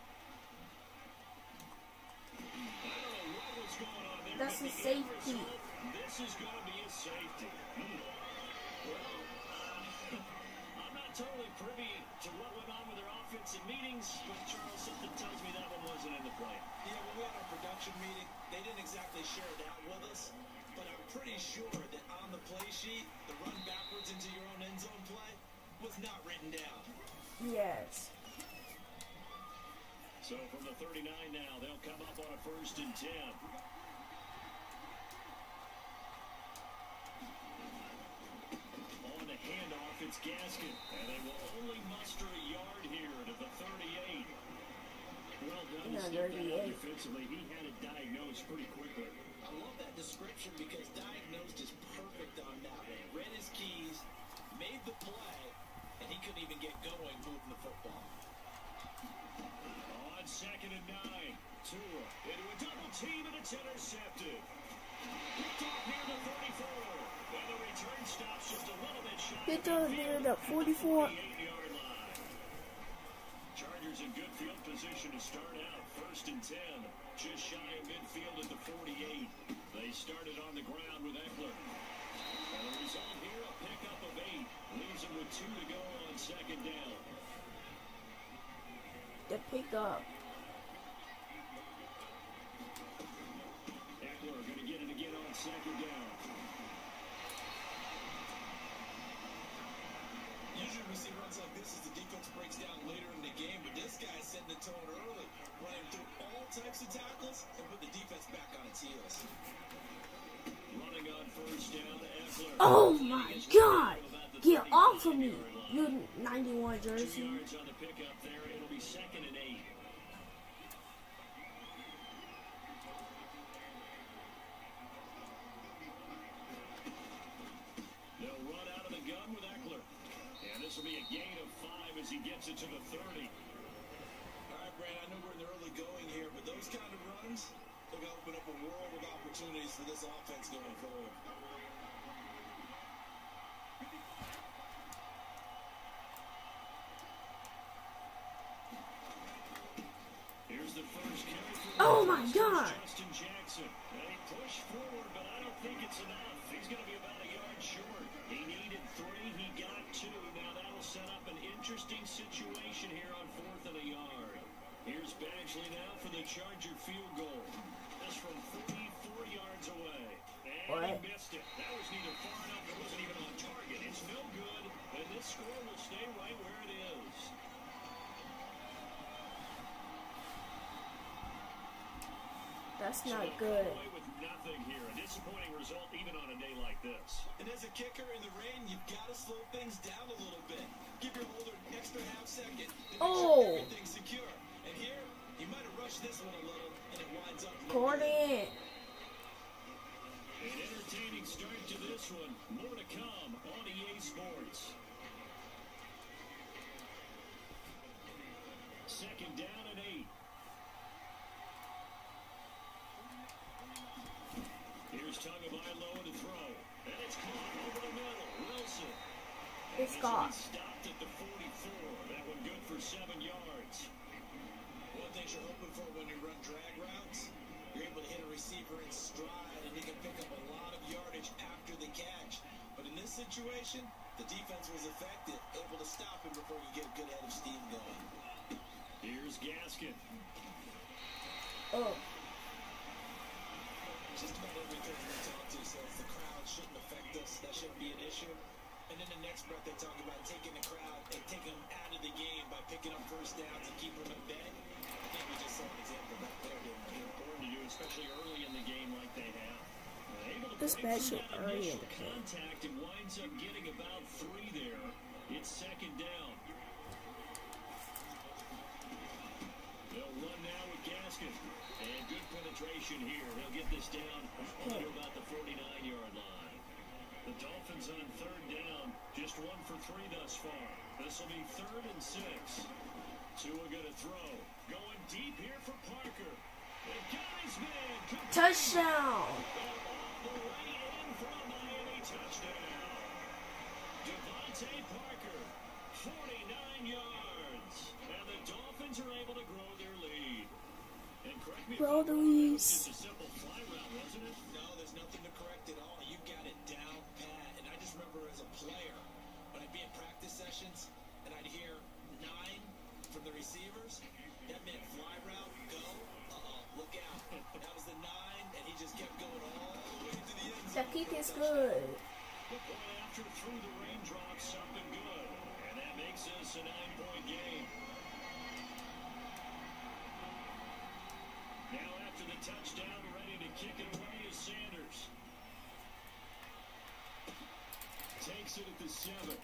Speaker 3: I don't know what was going on there.
Speaker 1: That's a safety.
Speaker 3: This is going to be a safety. Well, I'm not totally privy to what went on with their offensive meetings, but Charles, something tells me that one wasn't in the play.
Speaker 4: Yeah, when we had our production meeting, they didn't exactly share that with us, but I'm pretty sure that on the play sheet, the run backwards into your own end zone play was not written down.
Speaker 1: Yes.
Speaker 3: So from the 39 now, they'll come up on a 1st and 10. On the handoff, it's Gaskin, and they will only muster a yard here to the 38. Well done to step that up defensively. He had it diagnosed pretty quickly.
Speaker 4: I love that description because diagnosed is perfect on that one. Read his keys, made the play, and he couldn't even get going moving the football.
Speaker 3: On 2nd and 9, Tua into a double team, and it's intercepted. Picked off near the 34. And the return stops just a little bit shy.
Speaker 1: Get down near the 44.
Speaker 3: 8-yard line. Chargers in good field position to start out. 1st and 10. Just shy of midfield at the 48. They started on the ground with Eckler. And the result here, a pickup of 8. Leaves them with 2 to go on 2nd down.
Speaker 1: The pickup.
Speaker 3: Eckler going to get it again on 2nd down.
Speaker 4: Usually we see runs like this as the defense breaks down later in the game, but this guy's setting the tone early, running through all types of tackles and put the defense back on its heels.
Speaker 3: Running on 1st down, Eckler.
Speaker 1: Oh my God! Get off of me, you 91
Speaker 3: 2
Speaker 1: jersey.
Speaker 3: yards on the pickup there. It'll be 2nd and 8. They'll run out of the gun with Eckler. And this will be a gain of 5 as he gets it to the 30.
Speaker 4: All right, Brand, I know we're in the early going here, but those kind of runs, they're going to open up a world of opportunities for this offense going forward.
Speaker 3: Here's the first carry for
Speaker 1: Oh my God!
Speaker 3: Justin Jackson. And he pushed forward, but I don't think it's enough. He's going to be about a yard short. He needed 3. He got 2. Now that'll set up an interesting situation here on 4th and a yard. Here's Badgley now for the Charger field goal. This from 44 yards away. And he missed it. That was neither far enough. It wasn't even on target. It's no good. And this score will stay right where it is.
Speaker 1: That's not good.
Speaker 3: Away with nothing here. A disappointing result even on a day like this.
Speaker 4: And as a kicker in the rain, you've got to slow things down a little bit. Give your holder an extra half second to make sure everything's secure. And here, you might have rushed this one a little, and it winds up.
Speaker 1: Gordon.
Speaker 3: An entertaining start to this one. More to come on EA Sports. 2nd down and 8. Here's Tagovailoa to throw. And it's caught over the middle. Wilson.
Speaker 1: It's gone.
Speaker 3: Stopped at the 44. That one good for 7 yards.
Speaker 4: One thing you're hoping for when you run drag routes, you're receiver in stride, and he can pick up a lot of yardage after the catch. But in this situation, the defense was effective, able to stop him before he get a good head of steam going.
Speaker 3: Here's Gaskin.
Speaker 1: Oh.
Speaker 4: Just about everything we talk to says the crowd shouldn't affect us. That shouldn't be an issue. And then the next breath they talk about taking the crowd and taking them out of the game by picking up first downs and keeping them in bed. I think we just saw an example back there, didn't we?
Speaker 3: Important to do, especially early in the game like they have. Able to
Speaker 1: Especially
Speaker 3: break through that
Speaker 1: early in
Speaker 3: initial
Speaker 1: the game.
Speaker 3: contact and winds up getting about 3 there. It's second down. They'll run now with Gaskin. And good penetration here. He'll get this down to about the 49-yard line. The Dolphins on third down. Just 1 for 3 thus far. This will be 3rd and 6. Tua gonna throw. Going deep here for Parker. The guy's man.
Speaker 1: Touchdown!
Speaker 3: The way in for a Miami touchdown. Devontae Parker, 49 yards. And the Dolphins are able to grow their lead. And correct me if I'm wrong, it was just a simple fly route, wasn't it?
Speaker 4: No, there's nothing to correct at all. You got it down pat. And I just remember as a player, when I'd be in practice sessions and I'd hear 9 from the receivers, that meant fly route, go, look out. That was the 9, and he just kept going all the way to the end zone.
Speaker 1: That kick is good.
Speaker 3: The point after through the raindrops, something good. And that makes this a 9-point game. Now after the touchdown, ready to kick it away is Sanders. Takes it at the 7.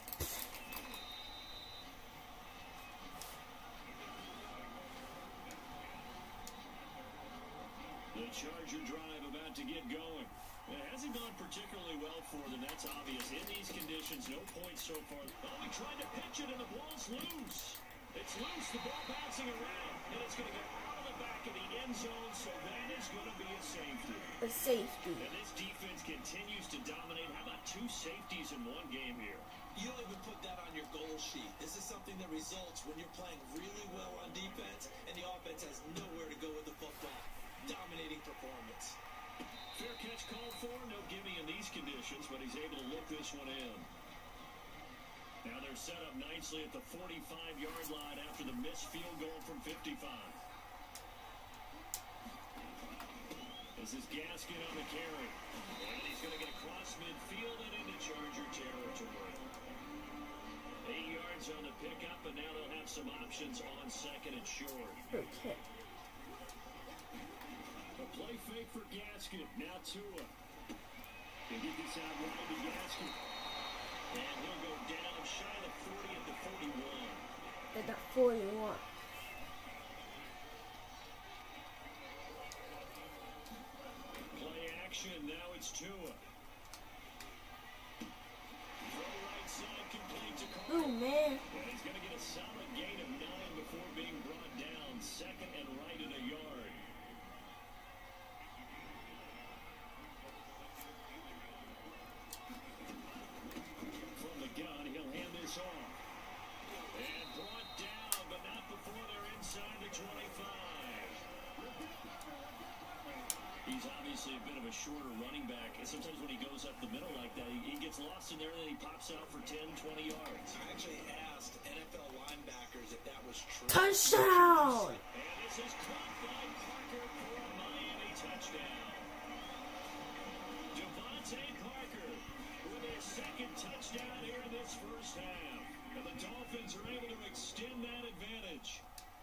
Speaker 3: The Charger drive about to get going. It hasn't gone particularly well for them, that's obvious. In these conditions, no points so far. Oh, he tried to pitch it, and the ball's loose. It's loose, the ball bouncing around, and it's going to go out of the back of the end zone, so that is going to be a safety.
Speaker 1: A safety.
Speaker 3: And this defense continues to dominate. How about 2 safeties in one game here?
Speaker 4: You don't even put that on your goal sheet. This is something that results when you're playing really well on defense, and the offense has nowhere to go with the football. Dominating performance.
Speaker 3: Fair catch called for. No gimme in these conditions, but he's able to look this one in. Now they're set up nicely at the 45-yard line after the missed field goal from 55. This is Gaskin on the carry. And he's going to get across midfield and into Charger territory. 8 yards on the pickup, and now they'll have some options on 2nd and short.
Speaker 1: Okay.
Speaker 3: A play fake for Gaskin. Now Tua. They get this out wide to Gaskin. And he'll go down shy of 40 at the 41.
Speaker 1: At the 41.
Speaker 3: Play action. Now it's Tua. Throw right side complete to Carter.
Speaker 1: Oh, man.
Speaker 3: And he's going to get a solid gain of 9 before being brought down. 2nd and right in a yard. From the gun, he'll hand this off. And brought down, but not before they're inside the 25. He's obviously a bit of a shorter running back. And sometimes when he goes up the middle like that, he gets lost in there and then he pops out for 10, 20 yards.
Speaker 4: I actually asked NFL linebackers if that was true.
Speaker 1: Touchdown!
Speaker 3: And this is caught by Parker for a Miami touchdown. Devontae Parker with his 2nd touchdown here in this first half. And the Dolphins are able to extend that advantage.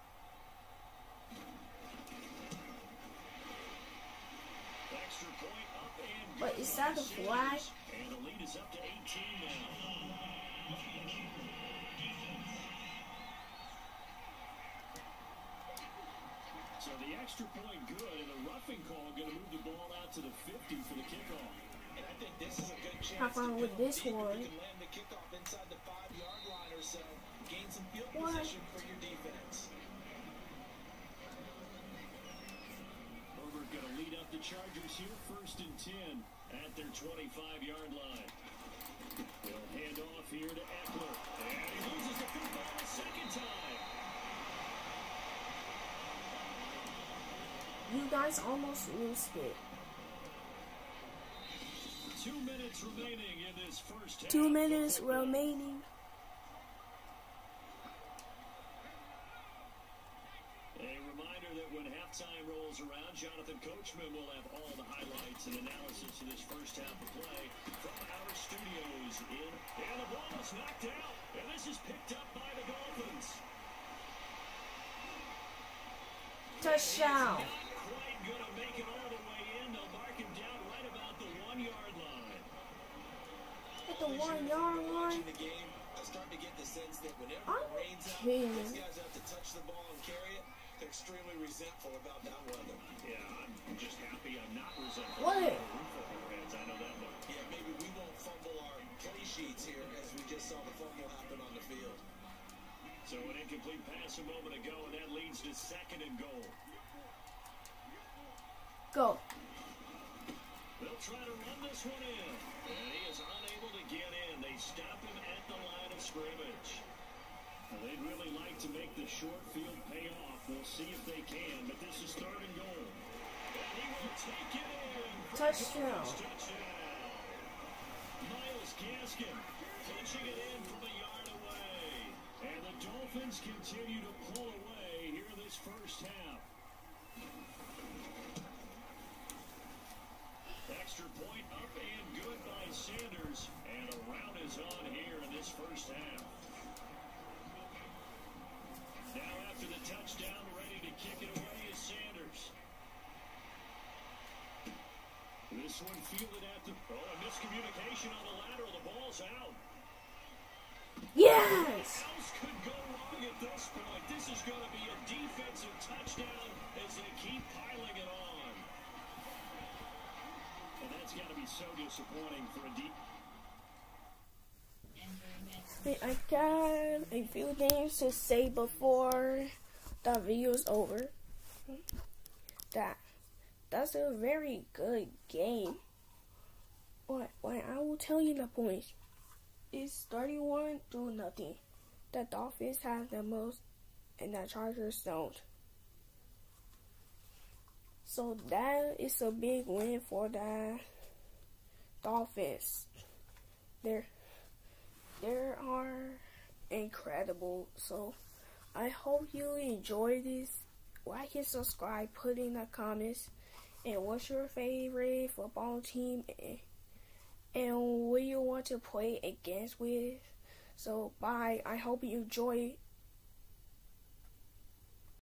Speaker 3: Extra point up and
Speaker 1: But is that a flag?
Speaker 3: And the lead is up to 18 now. So the extra point good, and the roughing call going to move the ball out to the 50 for the kickoff.
Speaker 4: And I think this is a good chance
Speaker 1: Have fun with this one.
Speaker 4: You can land the kickoff inside the 5-yard line or so. Gain some field
Speaker 1: What?
Speaker 4: position for your defense.
Speaker 3: Herbert going to lead up the Chargers here, 1st and 10 at their 25-yard line. They'll hand off here to Eckler. And he loses the football a 2nd time.
Speaker 1: You guys almost lost it.
Speaker 3: 2 minutes remaining in this first half.
Speaker 1: 2 minutes remaining.
Speaker 3: A reminder that when halftime rolls around, Jonathan Coachman will have all the highlights and analysis of this first half of play from our studios in. And the ball is knocked out, and this is picked up by the Dolphins.
Speaker 1: Touchdown.
Speaker 3: Not quite going to make it all the way in. They'll mark him down right about the 1-yard line.
Speaker 1: At the 1-yard line.
Speaker 4: The game, I start to get the sense that whenever
Speaker 1: I'm
Speaker 4: it rains out,
Speaker 1: kidding.
Speaker 4: these guys have to touch the ball and carry it. They're extremely resentful about that weather.
Speaker 3: Yeah, I'm just happy I'm not resentful.
Speaker 1: What?
Speaker 3: I know that much.
Speaker 4: Yeah, maybe we won't fumble our play sheets here as we just saw the fumble happen on the field.
Speaker 3: So an incomplete pass a moment ago, and that leads to 2nd and goal.
Speaker 1: Go.
Speaker 3: They'll try to run this one in, and he is unable to get in. They stop him at the line of scrimmage. Now, they'd really like to make the short field pay off. We'll see if they can, but this is 3rd and goal. And he will take it in.
Speaker 1: Touchdown.
Speaker 3: Touchdown. Myles Gaskin punching it in from a yard away. And the Dolphins continue to pull away here in this first half. Extra point up and good by Sanders. And a round is on here in this first half. Now after the touchdown, ready to kick it away is Sanders. This one fielded at the... Oh, a miscommunication on the lateral. The ball's out.
Speaker 1: Yes.
Speaker 3: What else could go wrong at this point? This is going to be a defensive touchdown as they keep piling it on. And that's got to be so disappointing for a deep...
Speaker 1: I got a few things to say before the video is over. That's a very good game. But I will tell you the points. It's 31-0. The Dolphins have the most and the Chargers don't. So that is a big win for the Dolphins. They are incredible. So I hope you enjoy this. Like and subscribe, put in the comments, and what's your favorite football team, and what you want to play against with. So bye. I hope you enjoy